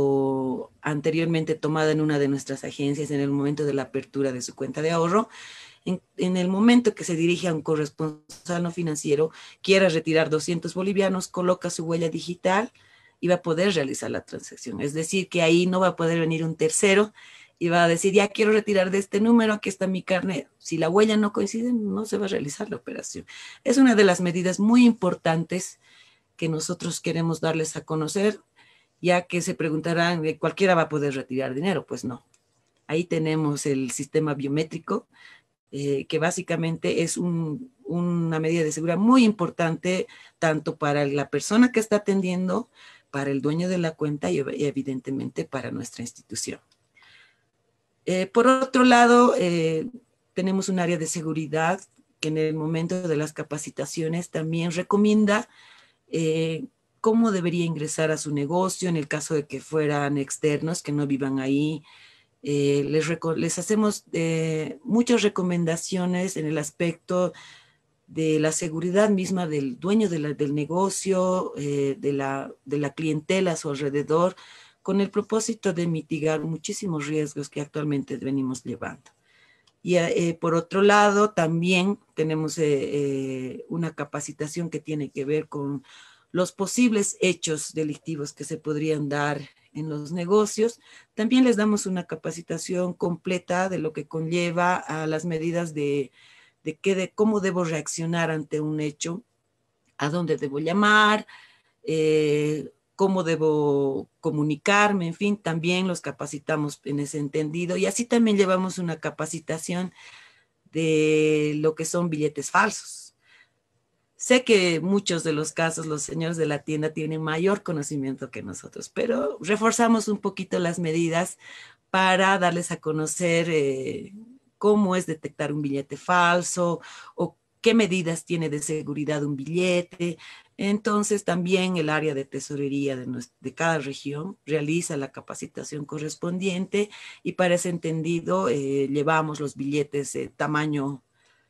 Speaker 2: sido anteriormente tomada en una de nuestras agencias en el momento de la apertura de su cuenta de ahorro En, en el momento que se dirige a un corresponsal no financiero, quiera retirar doscientos bolivianos, coloca su huella digital y va a poder realizar la transacción. Es decir, que ahí no va a poder venir un tercero y va a decir, ya quiero retirar de este número, aquí está mi carnet. Si la huella no coincide, no se va a realizar la operación. Es una de las medidas muy importantes que nosotros queremos darles a conocer, ya que se preguntarán, ¿cualquiera va a poder retirar dinero? Pues no. Ahí tenemos el sistema biométrico, eh, que básicamente es un, una medida de seguridad muy importante, tanto para la persona que está atendiendo, para el dueño de la cuenta y, y evidentemente para nuestra institución. Eh, por otro lado, eh, tenemos un área de seguridad que en el momento de las capacitaciones también recomienda eh, cómo debería ingresar a su negocio en el caso de que fueran externos, que no vivan ahí. Eh, les, les hacemos eh, muchas recomendaciones en el aspecto de la seguridad misma del dueño de la, del negocio, eh, de, la, de la clientela a su alrededor, con el propósito de mitigar muchísimos riesgos que actualmente venimos llevando. Y eh, por otro lado, también tenemos eh, eh, una capacitación que tiene que ver con los posibles hechos delictivos que se podrían dar en los negocios. También les damos una capacitación completa de lo que conlleva a las medidas de, de, qué, de cómo debo reaccionar ante un hecho, a dónde debo llamar, eh, cómo debo comunicarme, en fin, también los capacitamos en ese entendido. Y así también llevamos una capacitación de lo que son billetes falsos. Sé que muchos de los casos los señores de la tienda tienen mayor conocimiento que nosotros, pero reforzamos un poquito las medidas para darles a conocer eh, cómo es detectar un billete falso o qué medidas tiene de seguridad un billete. Entonces también el área de tesorería de, nuestra, de cada región realiza la capacitación correspondiente y para ese entendido eh, llevamos los billetes de eh, tamaño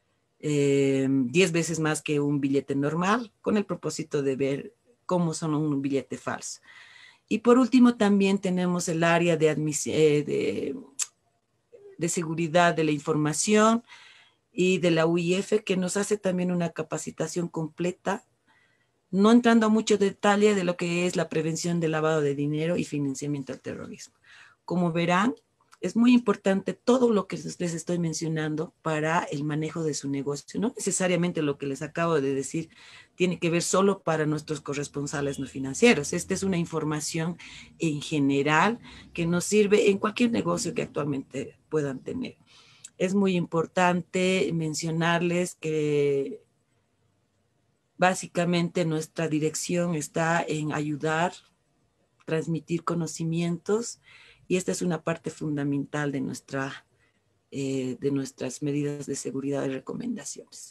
Speaker 2: eh, diez veces más que un billete normal con el propósito de ver cómo son un billete falso. Y por último también tenemos el área de, eh, de, de seguridad de la información y de la U I F que nos hace también una capacitación completa, no entrando a mucho detalle de lo que es la prevención del lavado de dinero y financiamiento al terrorismo. Como verán, es muy importante todo lo que les estoy mencionando para el manejo de su negocio. No necesariamente lo que les acabo de decir tiene que ver solo para nuestros corresponsales no financieros. Esta es una información en general que nos sirve en cualquier negocio que actualmente puedan tener. Es muy importante mencionarles que básicamente nuestra dirección está en ayudar, transmitir conocimientos y esta es una parte fundamental de, nuestra, eh, de nuestras medidas de seguridad y recomendaciones.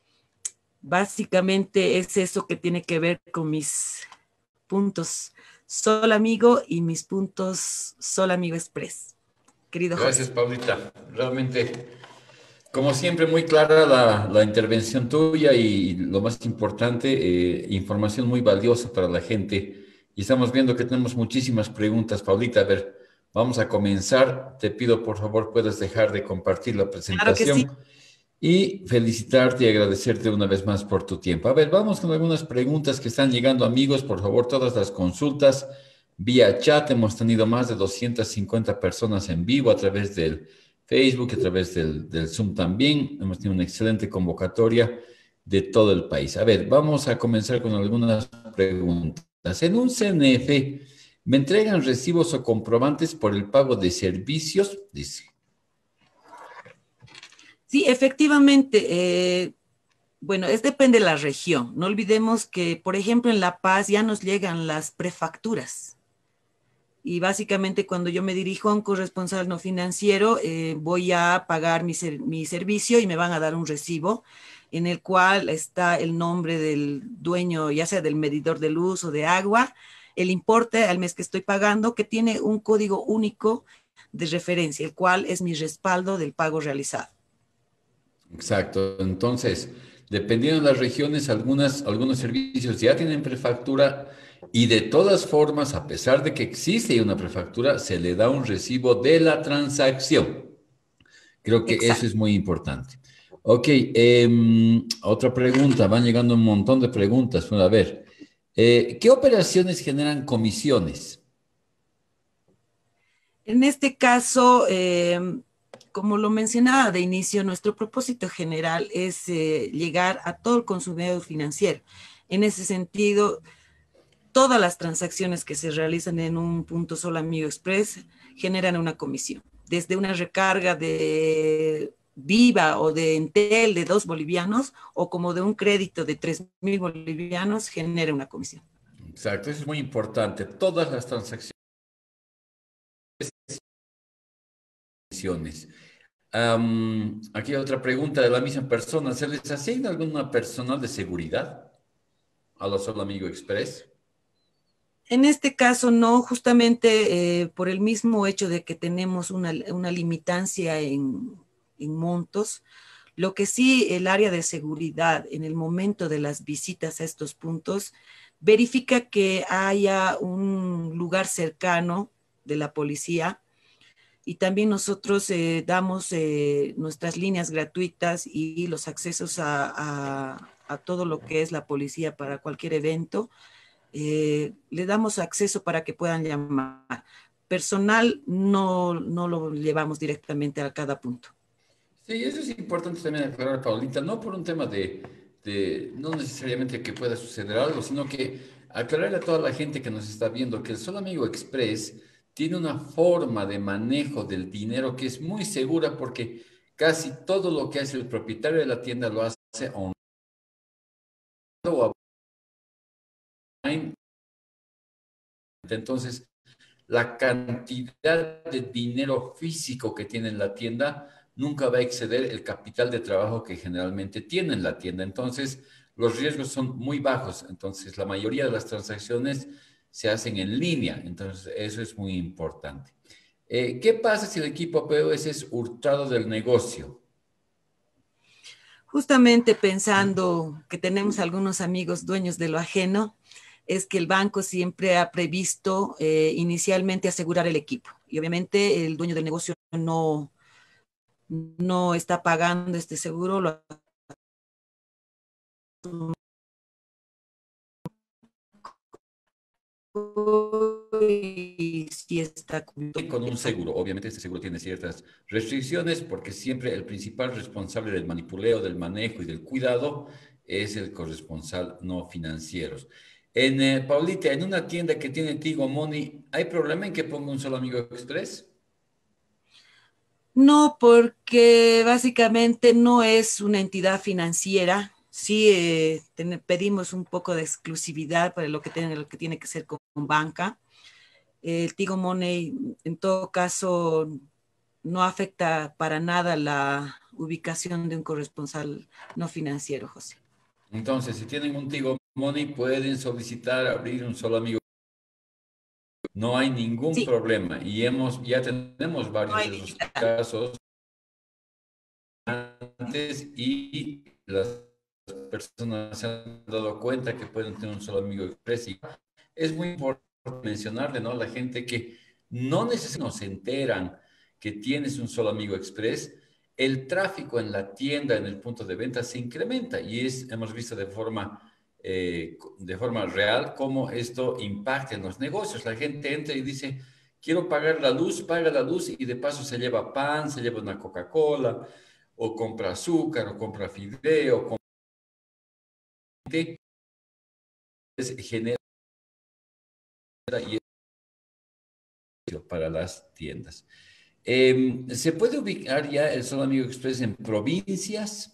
Speaker 2: Básicamente es eso que tiene que ver con mis puntos Sol Amigo y mis puntos Sol Amigo Express. Querido
Speaker 1: Gracias,
Speaker 2: José.
Speaker 1: Paulita. Realmente, como siempre, muy clara la, la intervención tuya y lo más importante, eh, información muy valiosa para la gente. Y estamos viendo que tenemos muchísimas preguntas. Paulita, a ver, vamos a comenzar. Te pido, por favor, puedas dejar de compartir la presentación.
Speaker 2: Claro que sí.
Speaker 1: Y felicitarte y agradecerte una vez más por tu tiempo. A ver, vamos con algunas preguntas que están llegando, amigos. Por favor, todas las consultas vía chat. Hemos tenido más de doscientas cincuenta personas en vivo a través del Facebook, a través del, del Zoom también. Hemos tenido una excelente convocatoria de todo el país. A ver, vamos a comenzar con algunas preguntas. En un C N F, ¿me entregan recibos o comprobantes por el pago de servicios? Dice.
Speaker 2: Sí, efectivamente. Eh, bueno, es depende de la región. No olvidemos que, por ejemplo, en La Paz ya nos llegan las prefacturas. Y básicamente cuando yo me dirijo a un corresponsal no financiero, eh, voy a pagar mi, ser, mi servicio y me van a dar un recibo en el cual está el nombre del dueño, ya sea del medidor de luz o de agua, el importe al mes que estoy pagando, que tiene un código único de referencia, el cual es mi respaldo del pago realizado.
Speaker 1: Exacto. Entonces, dependiendo de las regiones, algunas, algunos servicios ya tienen prefactura y de todas formas, a pesar de que existe una prefactura, se le da un recibo de la transacción. Creo que eso
Speaker 2: Exacto.
Speaker 1: es muy importante. Ok, em, otra pregunta. Van llegando un montón de preguntas. Bueno, a ver, eh, ¿qué operaciones generan comisiones?
Speaker 2: En este caso, eh, como lo mencionaba de inicio, nuestro propósito general es eh, llegar a todo el consumidor financiero. En ese sentido, todas las transacciones que se realizan en un punto Solo Amigo Express generan una comisión. Desde una recarga de Viva o de Entel de dos bolivianos o como de un crédito de tres mil bolivianos genera una comisión.
Speaker 1: Exacto, eso es muy importante. Todas las transacciones. Am, aquí hay otra pregunta de la misma persona. ¿Se les asigna alguna personal de seguridad a los Solo Amigo Express?
Speaker 2: En este caso, no, justamente eh, por el mismo hecho de que tenemos una, una limitancia en, en montos. Lo que sí, el área de seguridad en el momento de las visitas a estos puntos verifica que haya un lugar cercano de la policía y también nosotros eh, damos eh, nuestras líneas gratuitas y los accesos a, a, a todo lo que es la policía para cualquier evento. Eh, le damos acceso para que puedan llamar. Personal no, no lo llevamos directamente a cada punto.
Speaker 1: Sí, eso es importante también aclarar, Paulita, no por un tema de, de, no necesariamente que pueda suceder algo, sino que aclararle a toda la gente que nos está viendo que el Solo Amigo Express tiene una forma de manejo del dinero que es muy segura porque casi todo lo que hace el propietario de la tienda lo hace online o online. Entonces, la cantidad de dinero físico que tiene en la tienda nunca va a exceder el capital de trabajo que generalmente tiene en la tienda. Entonces, los riesgos son muy bajos. Entonces, la mayoría de las transacciones se hacen en línea. Entonces, eso es muy importante. Eh, ¿qué pasa si el equipo P O S es hurtado del negocio?
Speaker 2: Justamente pensando que tenemos algunos amigos dueños de lo ajeno, es que el banco siempre ha previsto eh, inicialmente asegurar el equipo. Y obviamente el dueño del negocio no, no está pagando este seguro, lo y si está cubierto.
Speaker 1: Con un seguro. Obviamente este seguro tiene ciertas restricciones porque siempre el principal responsable del manipuleo, del manejo y del cuidado es el corresponsal no financieros. En eh, Paulita, en una tienda que tiene Tigo Money, ¿hay problema en que ponga un Solo Amigo Express?
Speaker 2: No, porque básicamente no es una entidad financiera. Sí, eh, ten, pedimos un poco de exclusividad para lo que tiene, lo que, tiene que ser con, con banca. El Tigo Money, en todo caso, no afecta para nada la ubicación de un corresponsal no financiero, José.
Speaker 1: Entonces, si tienen un Tigo Money, pueden solicitar abrir un Solo Amigo. No hay ningún
Speaker 2: Sí,
Speaker 1: problema y hemos, ya tenemos
Speaker 2: no
Speaker 1: varios
Speaker 2: hay
Speaker 1: de esos
Speaker 2: digital.
Speaker 1: casos antes y las personas se han dado cuenta que pueden tener un Solo Amigo Express. Y es muy importante mencionarle, ¿no? A la gente que no necesariamente se enteran que tienes un Solo Amigo Express, el tráfico en la tienda, en el punto de venta, se incrementa y es, hemos visto de forma, eh, de forma real cómo esto impacta en los negocios. La gente entra y dice, quiero pagar la luz, paga la luz y de paso se lleva pan, se lleva una Coca-Cola, o compra azúcar, o compra fideo, o compra genera y para las tiendas. Eh, ¿Se puede ubicar ya el Solo Amigo Express en provincias?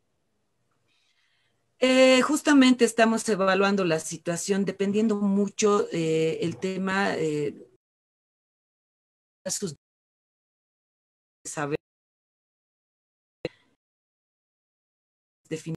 Speaker 2: Eh, justamente estamos evaluando la situación dependiendo mucho eh, el tema, eh, sus saber definir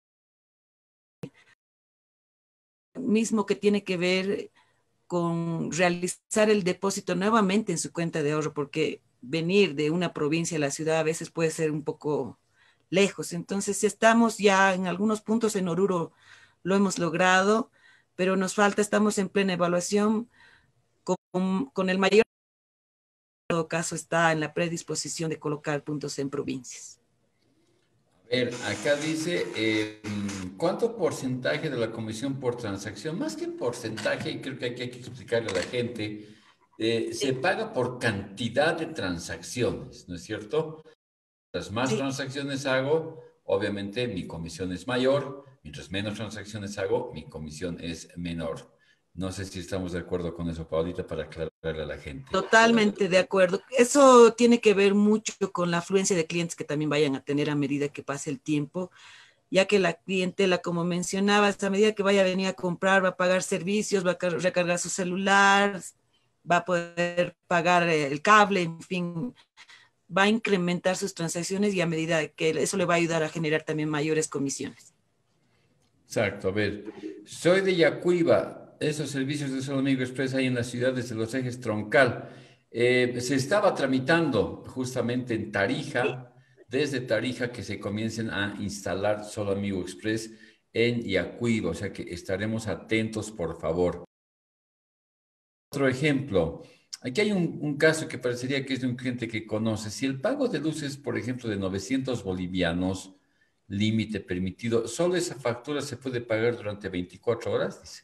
Speaker 2: mismo que tiene que ver con realizar el depósito nuevamente en su cuenta de ahorro, porque venir de una provincia a la ciudad a veces puede ser un poco lejos. Entonces, estamos ya en algunos puntos en Oruro, lo hemos logrado, pero nos falta, estamos en plena evaluación con, con el mayor todo caso está en la predisposición de colocar puntos en provincias.
Speaker 1: A ver, acá dice, eh, ¿cuánto porcentaje de la comisión por transacción? Más que porcentaje, y creo que aquí hay que explicarle a la gente, eh, se
Speaker 2: Sí,
Speaker 1: paga por cantidad de transacciones, ¿no es cierto? Mientras más
Speaker 2: sí.
Speaker 1: transacciones hago, obviamente mi comisión es mayor. Mientras menos transacciones hago, mi comisión es menor. No sé si estamos de acuerdo con eso, Paulita, para aclararle a la gente.
Speaker 2: Totalmente de acuerdo. Eso tiene que ver mucho con la afluencia de clientes que también vayan a tener a medida que pase el tiempo, ya que la clientela, como mencionabas, a medida que vaya a venir a comprar, va a pagar servicios, va a recargar su celular, va a poder pagar el cable, en fin, va a incrementar sus transacciones y a medida que eso le va a ayudar a generar también mayores comisiones.
Speaker 1: Exacto, a ver, soy de Yacuiba, esos servicios de Solo Amigo Express ahí en la ciudad desde Los Ejes Troncal. Eh, se estaba tramitando justamente en Tarija, desde Tarija que se comiencen a instalar Solo Amigo Express en Yacuiba, o sea que estaremos atentos, por favor. Otro ejemplo, aquí hay un, un caso que parecería que es de un cliente que conoce. Si el pago de luz es, por ejemplo, de novecientos bolivianos, límite permitido, ¿solo esa factura se puede pagar durante veinticuatro horas? Dice.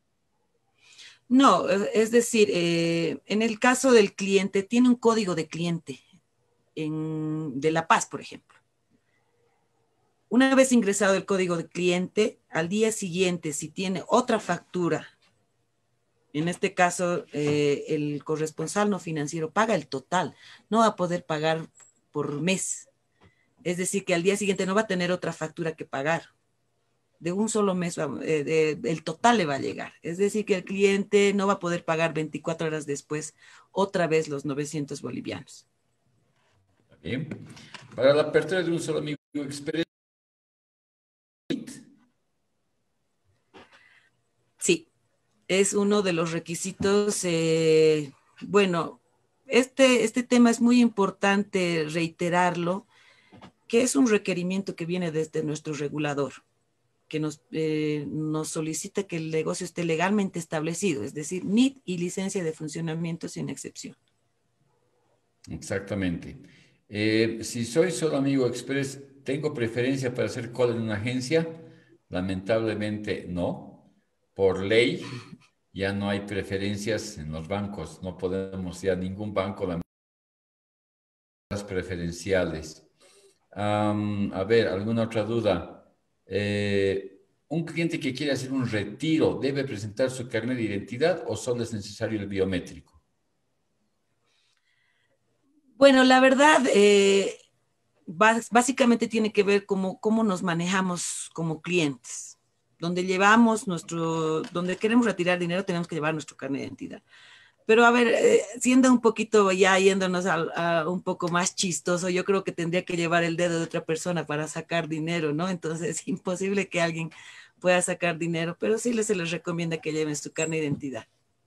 Speaker 2: No, es decir, eh, en el caso del cliente, tiene un código de cliente en, de La Paz, por ejemplo. Una vez ingresado el código de cliente, al día siguiente, si tiene otra factura, en este caso, eh, el corresponsal no financiero paga el total, no va a poder pagar por mes. Es decir, que al día siguiente no va a tener otra factura que pagar. De un solo mes, eh, de, el total le va a llegar. Es decir, que el cliente no va a poder pagar veinticuatro horas después otra vez los novecientos bolivianos.
Speaker 1: Bien. Para la apertura de un solo amigo express.
Speaker 2: Sí, es uno de los requisitos. Eh, bueno, este, este tema es muy importante reiterarlo, que es un requerimiento que viene desde nuestro regulador, que nos, eh, nos solicita que el negocio esté legalmente establecido, es decir, N I T y licencia de funcionamiento sin excepción.
Speaker 1: Exactamente. Eh, si soy solo amigo express, ¿tengo preferencia para hacer cola en una agencia? Lamentablemente no. Por ley ya no hay preferencias en los bancos. No podemos ya ningún banco las preferenciales. Um, a ver, ¿alguna otra duda? Eh, ¿un cliente que quiere hacer un retiro debe presentar su carnet de identidad o solo es necesario el biométrico?
Speaker 2: Bueno, la verdad, eh, básicamente tiene que ver cómo, cómo nos manejamos como clientes. Donde llevamos nuestro, donde queremos retirar dinero, tenemos que llevar nuestro carnet de identidad. Pero a ver, eh, siendo un poquito ya yéndonos a, a un poco más chistoso, yo creo que tendría que llevar el dedo de otra persona para sacar dinero, ¿no? Entonces es imposible que alguien pueda sacar dinero, pero sí se les recomienda que lleven su carnet de identidad.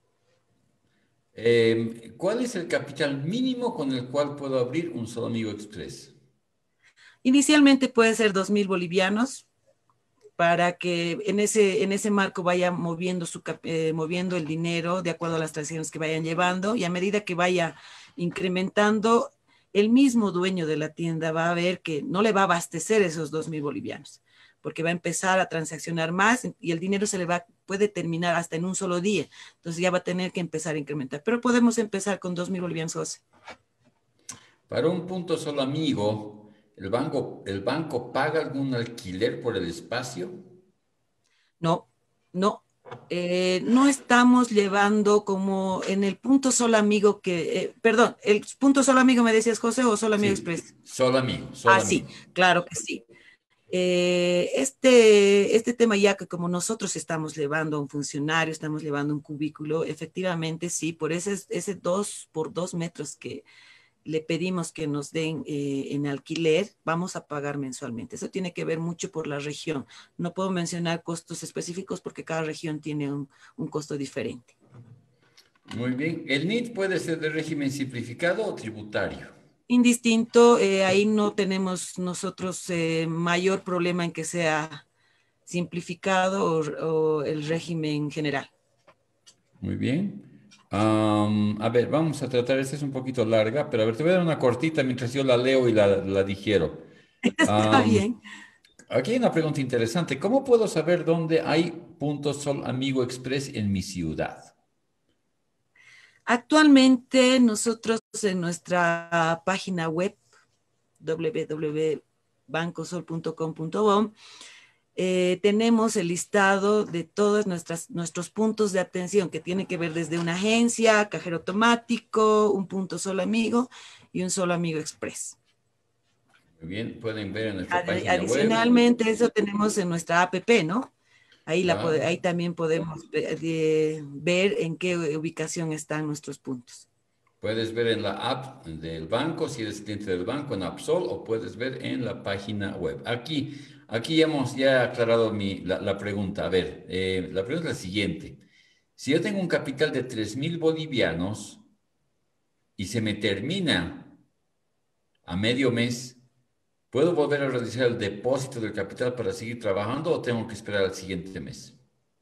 Speaker 1: Eh, ¿cuál es el capital mínimo con el cual puedo abrir un solo amigo express?
Speaker 2: Inicialmente puede ser dos mil bolivianos para que en ese, en ese marco vaya moviendo, su, eh, moviendo el dinero de acuerdo a las transacciones que vayan llevando y a medida que vaya incrementando, el mismo dueño de la tienda va a ver que no le va a abastecer esos dos mil bolivianos, porque va a empezar a transaccionar más y el dinero se le va, puede terminar hasta en un solo día. Entonces ya va a tener que empezar a incrementar. Pero podemos empezar con dos mil bolivianos, José.
Speaker 1: Para un punto solo amigo, ¿el banco, el banco paga algún alquiler por el espacio?
Speaker 2: No, no. Eh, no estamos llevando como en el punto solo amigo que, eh, perdón, el punto solo amigo me decías, José, o solo amigo
Speaker 1: Sí,
Speaker 2: express.
Speaker 1: solo amigo,
Speaker 2: Ah,
Speaker 1: solo
Speaker 2: sí,
Speaker 1: amigo.
Speaker 2: claro que sí. Eh, este, este tema ya que como nosotros estamos llevando a un funcionario, estamos llevando un cubículo, efectivamente sí, por ese, ese dos por dos metros que le pedimos que nos den eh, en alquiler, vamos a pagar mensualmente. Eso tiene que ver mucho por la región. No puedo mencionar costos específicos porque cada región tiene un, un costo diferente.
Speaker 1: Muy bien. ¿El N I T puede ser de régimen simplificado o tributario?
Speaker 2: Indistinto, eh, ahí no tenemos nosotros eh, mayor problema en que sea simplificado o, o el régimen general.
Speaker 1: Muy bien. Am, a ver, vamos a tratar, esta es un poquito larga, pero a ver, te voy a dar una cortita mientras yo la leo y la, la digiero.
Speaker 2: Está bien.
Speaker 1: Aquí hay una pregunta interesante. ¿Cómo puedo saber dónde hay punto Sol Amigo Express en mi ciudad?
Speaker 2: Actualmente nosotros en nuestra página web w w w punto bancosol punto com punto bo eh, tenemos el listado de todos nuestras, nuestros puntos de atención que tiene que ver desde una agencia, cajero automático, un punto Solo Amigo y un Solo Amigo Express.
Speaker 1: Muy bien, pueden ver en nuestra
Speaker 2: Adi-
Speaker 1: página web.
Speaker 2: Adicionalmente, eso tenemos en nuestra app, ¿no? Ahí, la,
Speaker 1: Claro.
Speaker 2: ahí también podemos ve- de- ver en qué ubicación están nuestros puntos.
Speaker 1: Puedes ver en la app del banco, si eres cliente del banco, en AppSol, o puedes ver en la página web. Aquí, aquí hemos ya aclarado mi, la, la pregunta. A ver, eh, la pregunta es la siguiente. Si yo tengo un capital de tres mil bolivianos y se me termina a medio mes, ¿puedo volver a realizar el depósito del capital para seguir trabajando o tengo que esperar al siguiente mes?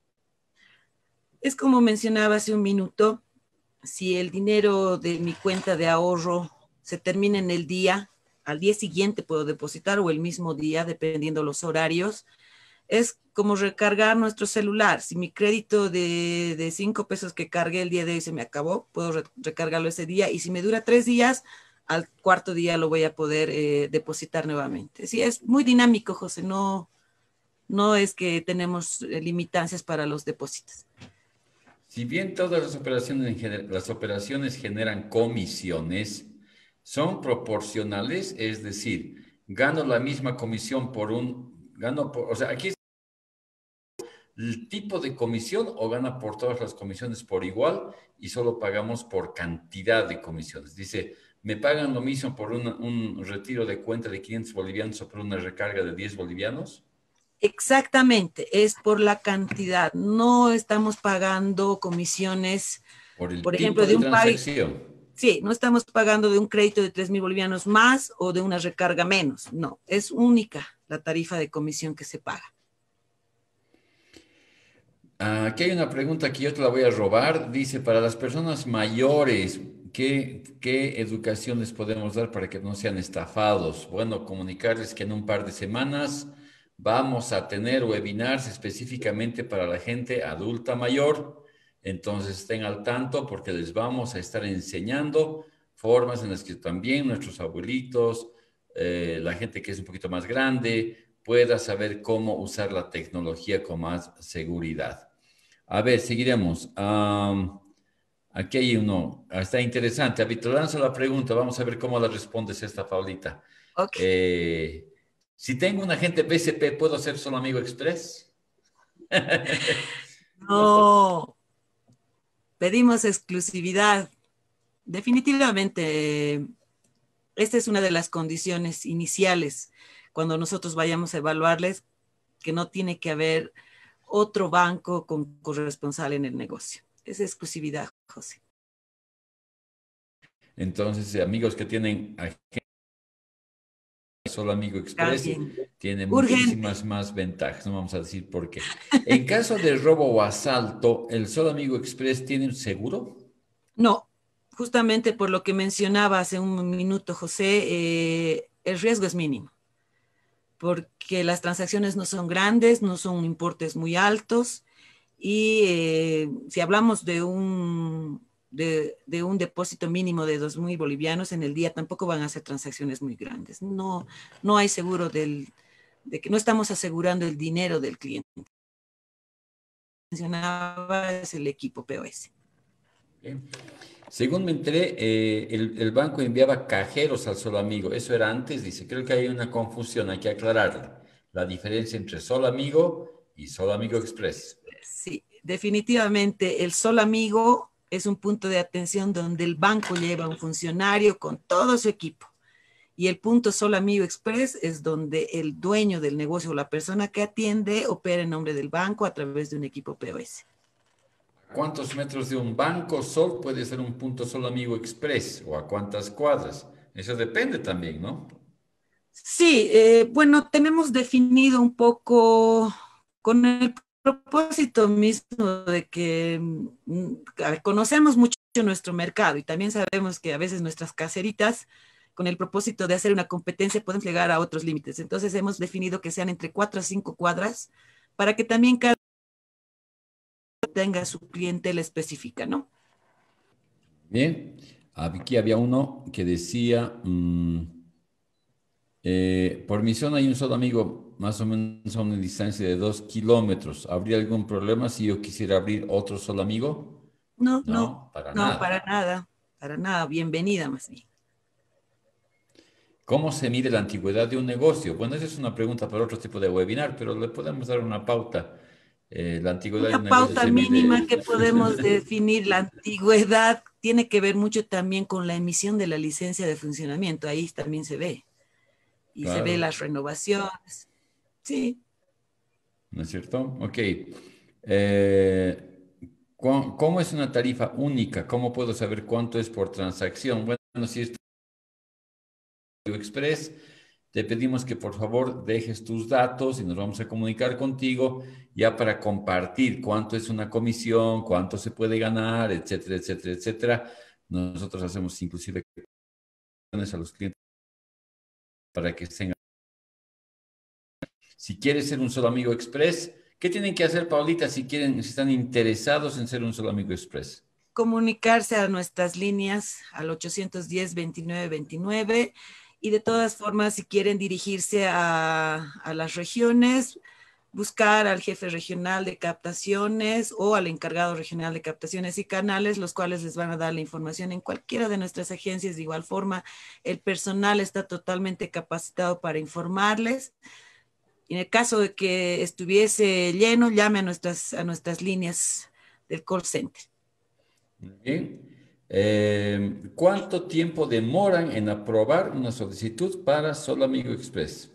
Speaker 2: Es como mencionaba hace un minuto, si el dinero de mi cuenta de ahorro se termina en el día, al día siguiente puedo depositar o el mismo día, dependiendo los horarios. Es como recargar nuestro celular. Si mi crédito de, de cinco pesos que cargué el día de hoy se me acabó, puedo re recargarlo ese día. Y si me dura tres días, al cuarto día lo voy a poder eh, depositar nuevamente. Sí, es muy dinámico, José. No, no es que tenemos eh, limitancias para los depósitos.
Speaker 1: Si bien todas las operaciones, en las operaciones generan comisiones, son proporcionales, es decir, gano la misma comisión por un, gano por, o sea, aquí es el tipo de comisión o gana por todas las comisiones por igual y solo pagamos por cantidad de comisiones. Dice, me pagan lo mismo por una, un retiro de cuenta de quinientos bolivianos o por una recarga de diez bolivianos.
Speaker 2: Exactamente, es por la cantidad. No estamos pagando comisiones,
Speaker 1: Por el
Speaker 2: por ejemplo,
Speaker 1: tipo
Speaker 2: de
Speaker 1: de
Speaker 2: un pago.
Speaker 1: transacción.
Speaker 2: Sí, no estamos pagando de un crédito de tres mil bolivianos más o de una recarga menos. No, es única la tarifa de comisión que se paga.
Speaker 1: Ah, aquí hay una pregunta que yo te la voy a robar. Dice, para las personas mayores, ¿qué, qué educación les podemos dar para que no sean estafados? Bueno, comunicarles que en un par de semanas vamos a tener webinars específicamente para la gente adulta mayor. Entonces estén al tanto porque les vamos a estar enseñando formas en las que también nuestros abuelitos, eh, la gente que es un poquito más grande, pueda saber cómo usar la tecnología con más seguridad. A ver, seguiremos. Um, aquí hay uno. Ah, está interesante. A te lanzo la pregunta. Vamos a ver cómo la respondes esta, Paulita.
Speaker 2: Ok.
Speaker 1: Eh, si tengo un agente B C P, ¿puedo ser solo amigo express?
Speaker 2: No, pedimos exclusividad. Definitivamente, esta es una de las condiciones iniciales cuando nosotros vayamos a evaluarles, que no tiene que haber otro banco con corresponsal en el negocio. Es exclusividad, José.
Speaker 1: Entonces, amigos que tienen agente solo amigo express,
Speaker 2: También.
Speaker 1: tienen
Speaker 2: Urgente.
Speaker 1: muchísimas más ventajas. No vamos a decir por qué. En caso de robo o asalto, ¿el solo amigo express tiene un seguro?
Speaker 2: No, justamente por lo que mencionaba hace un minuto, José, eh, el riesgo es mínimo, porque las transacciones no son grandes, no son importes muy altos, y eh, si hablamos de un, de, de un depósito mínimo de dos mil bolivianos en el día, tampoco van a ser transacciones muy grandes. No, no hay seguro del, de que no estamos asegurando el dinero del cliente. Mencionaba es el equipo P O S.
Speaker 1: Bien. Según me enteré, eh, el, el banco enviaba cajeros al Solo Amigo. Eso era antes, dice. Creo que hay una confusión, hay que aclararla. La diferencia entre Solo Amigo y Solo Amigo Express.
Speaker 2: Sí, definitivamente el Solo Amigo es un punto de atención donde el banco lleva a un funcionario con todo su equipo. Y el punto Solo Amigo Express es donde el dueño del negocio o la persona que atiende opera en nombre del banco a través de un equipo P O S.
Speaker 1: ¿Cuántos metros de un banco Sol puede ser un punto Solo Amigo Express? ¿O a cuántas cuadras? Eso depende también, ¿no?
Speaker 2: Sí, eh, bueno, tenemos definido un poco con el propósito mismo de que mm, conocemos mucho nuestro mercado y también sabemos que a veces nuestras caseritas, con el propósito de hacer una competencia, pueden llegar a otros límites. Entonces hemos definido que sean entre cuatro a cinco cuadras para que también cada tenga su clientela específica, ¿no?
Speaker 1: Bien, aquí había uno que decía, mm, eh, por mi zona hay un solo amigo, más o menos a una distancia de dos kilómetros. ¿Habría algún problema si yo quisiera abrir otro solo amigo?
Speaker 2: No, no,
Speaker 1: No, para
Speaker 2: no,
Speaker 1: nada.
Speaker 2: para nada, para nada. Bienvenida más bien.
Speaker 1: ¿Cómo se mide la antigüedad de un negocio? Bueno, esa es una pregunta para otro tipo de webinar, pero le podemos dar una pauta. Eh, la antigüedad de un
Speaker 2: Una
Speaker 1: negocio
Speaker 2: pauta
Speaker 1: se mide.
Speaker 2: mínima que podemos definir, la antigüedad tiene que ver mucho también con la emisión de la licencia de funcionamiento, ahí también se ve, y se ve
Speaker 1: Claro,
Speaker 2: las renovaciones, sí.
Speaker 1: ¿no es cierto? Ok. Eh, ¿cómo cómo es una tarifa única? ¿Cómo puedo saber cuánto es por transacción? Bueno, si es Express, te pedimos que por favor dejes tus datos y nos vamos a comunicar contigo ya para compartir cuánto es una comisión, cuánto se puede ganar, etcétera, etcétera, etcétera. Nosotros hacemos inclusive a los clientes para que estén. Si quieres ser un solo amigo express, ¿qué tienen que hacer, Paulita, si quieren, si están interesados en ser un solo amigo express?
Speaker 2: Comunicarse a nuestras líneas al ochocientos diez, veintinueve veintinueve y de todas formas, si quieren dirigirse a, a las regiones, buscar al jefe regional de captaciones o al encargado regional de captaciones y canales, los cuales les van a dar la información en cualquiera de nuestras agencias. De igual forma, el personal está totalmente capacitado para informarles. En el caso de que estuviese lleno, llame a nuestras, a nuestras líneas del call center.
Speaker 1: Muy bien. Eh, ¿cuánto tiempo demoran en aprobar una solicitud para Solo Amigo Express?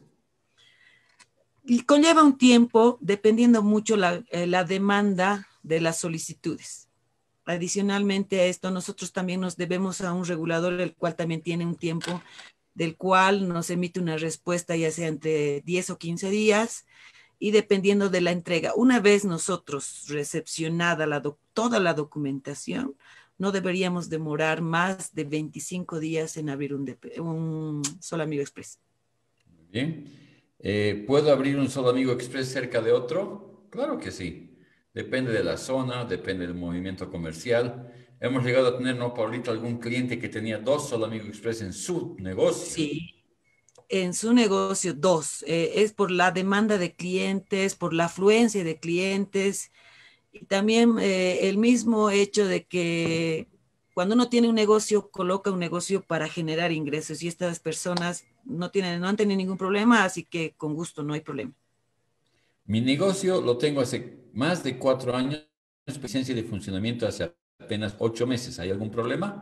Speaker 2: Y conlleva un tiempo dependiendo mucho la, eh, la demanda de las solicitudes. Adicionalmente a esto, nosotros también nos debemos a un regulador, el cual también tiene un tiempo del cual nos emite una respuesta, ya sea entre diez o quince días, y dependiendo de la entrega. Una vez nosotros recepcionada la toda la documentación, no deberíamos demorar más de veinticinco días en abrir un, un Solo Amigo Express.
Speaker 1: Bien. Eh, ¿puedo abrir un Solo Amigo Express cerca de otro? Claro que sí. Depende de la zona, depende del movimiento comercial. Hemos llegado a tener, ¿no, Paulita, algún cliente que tenía dos Solo Amigo Express en su negocio?
Speaker 2: Sí, en su negocio, dos, eh, es por la demanda de clientes, por la afluencia de clientes y también eh, el mismo hecho de que cuando uno tiene un negocio, coloca un negocio para generar ingresos y estas personas no, tienen, no han tenido ningún problema, así que con gusto no hay problema.
Speaker 1: Mi negocio lo tengo hace más de cuatro años, experiencia de funcionamiento hace apenas ocho meses. ¿Hay algún problema?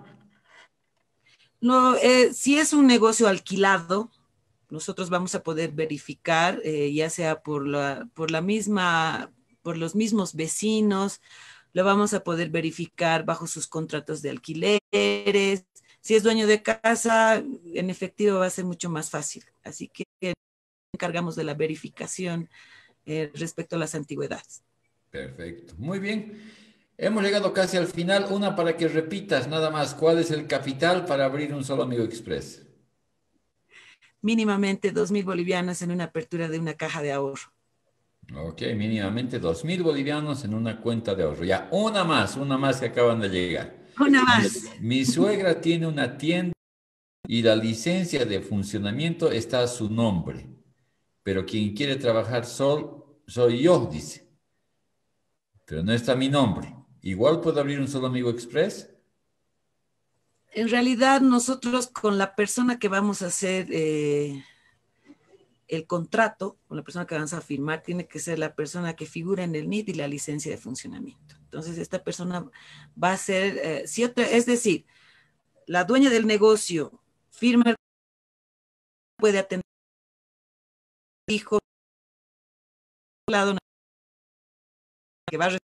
Speaker 2: No, eh, si es un negocio alquilado, nosotros vamos a poder verificar, eh, ya sea por la, por la misma, por los mismos vecinos, lo vamos a poder verificar bajo sus contratos de alquileres. Si es dueño de casa, en efectivo va a ser mucho más fácil. Así que encargamos de la verificación eh, respecto a las antigüedades.
Speaker 1: Perfecto. Muy bien. Hemos llegado casi al final. Una para que repitas nada más. ¿Cuál es el capital para abrir un Solo Amigo Express?
Speaker 2: Mínimamente dos mil bolivianos en una apertura de una caja de ahorro.
Speaker 1: Ok, mínimamente dos mil bolivianos en una cuenta de ahorro. Ya, una más, una más que acaban de llegar.
Speaker 2: Una
Speaker 1: Mi,
Speaker 2: más.
Speaker 1: mi suegra tiene una tienda y la licencia de funcionamiento está a su nombre, pero quien quiere trabajar sol soy yo, dice, pero no está mi nombre. Igual puedo abrir un Solo Amigo Express.
Speaker 2: En realidad, nosotros con la persona que vamos a hacer eh, el contrato, con la persona que vamos a firmar, tiene que ser la persona que figura en el N I D y la licencia de funcionamiento. Entonces, esta persona va a ser, eh, si otra, es decir, la dueña del negocio firma, puede atender al hijo, lado que va a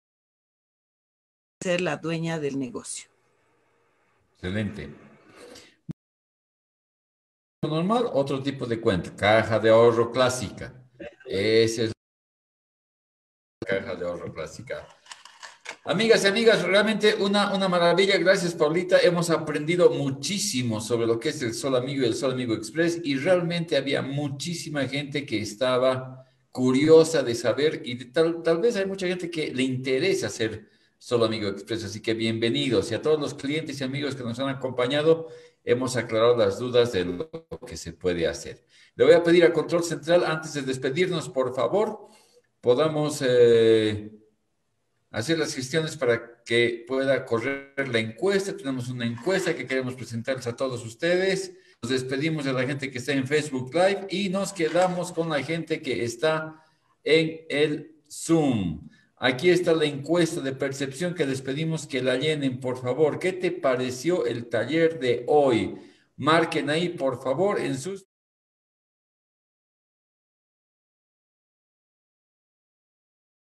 Speaker 2: ser la dueña del negocio.
Speaker 1: Excelente. Normal, otro tipo de cuenta, caja de ahorro clásica. Esa es la caja de ahorro clásica. Amigas y amigas, realmente una, una maravilla. Gracias, Paulita. Hemos aprendido muchísimo sobre lo que es el Sol Amigo y el Sol Amigo Express y realmente había muchísima gente que estaba curiosa de saber y de tal, tal vez hay mucha gente que le interesa hacer Sol Amigo Express. Así que bienvenidos y a todos los clientes y amigos que nos han acompañado, hemos aclarado las dudas de lo que se puede hacer. Le voy a pedir a Control Central, antes de despedirnos, por favor, podamos... Eh, hacer las gestiones para que pueda correr la encuesta. Tenemos una encuesta que queremos presentarles a todos ustedes. Nos despedimos de la gente que está en Facebook Live y nos quedamos con la gente que está en el Zoom. Aquí está la encuesta de percepción que les pedimos que la llenen, por favor. ¿Qué te pareció el taller de hoy? Marquen ahí, por favor, en sus...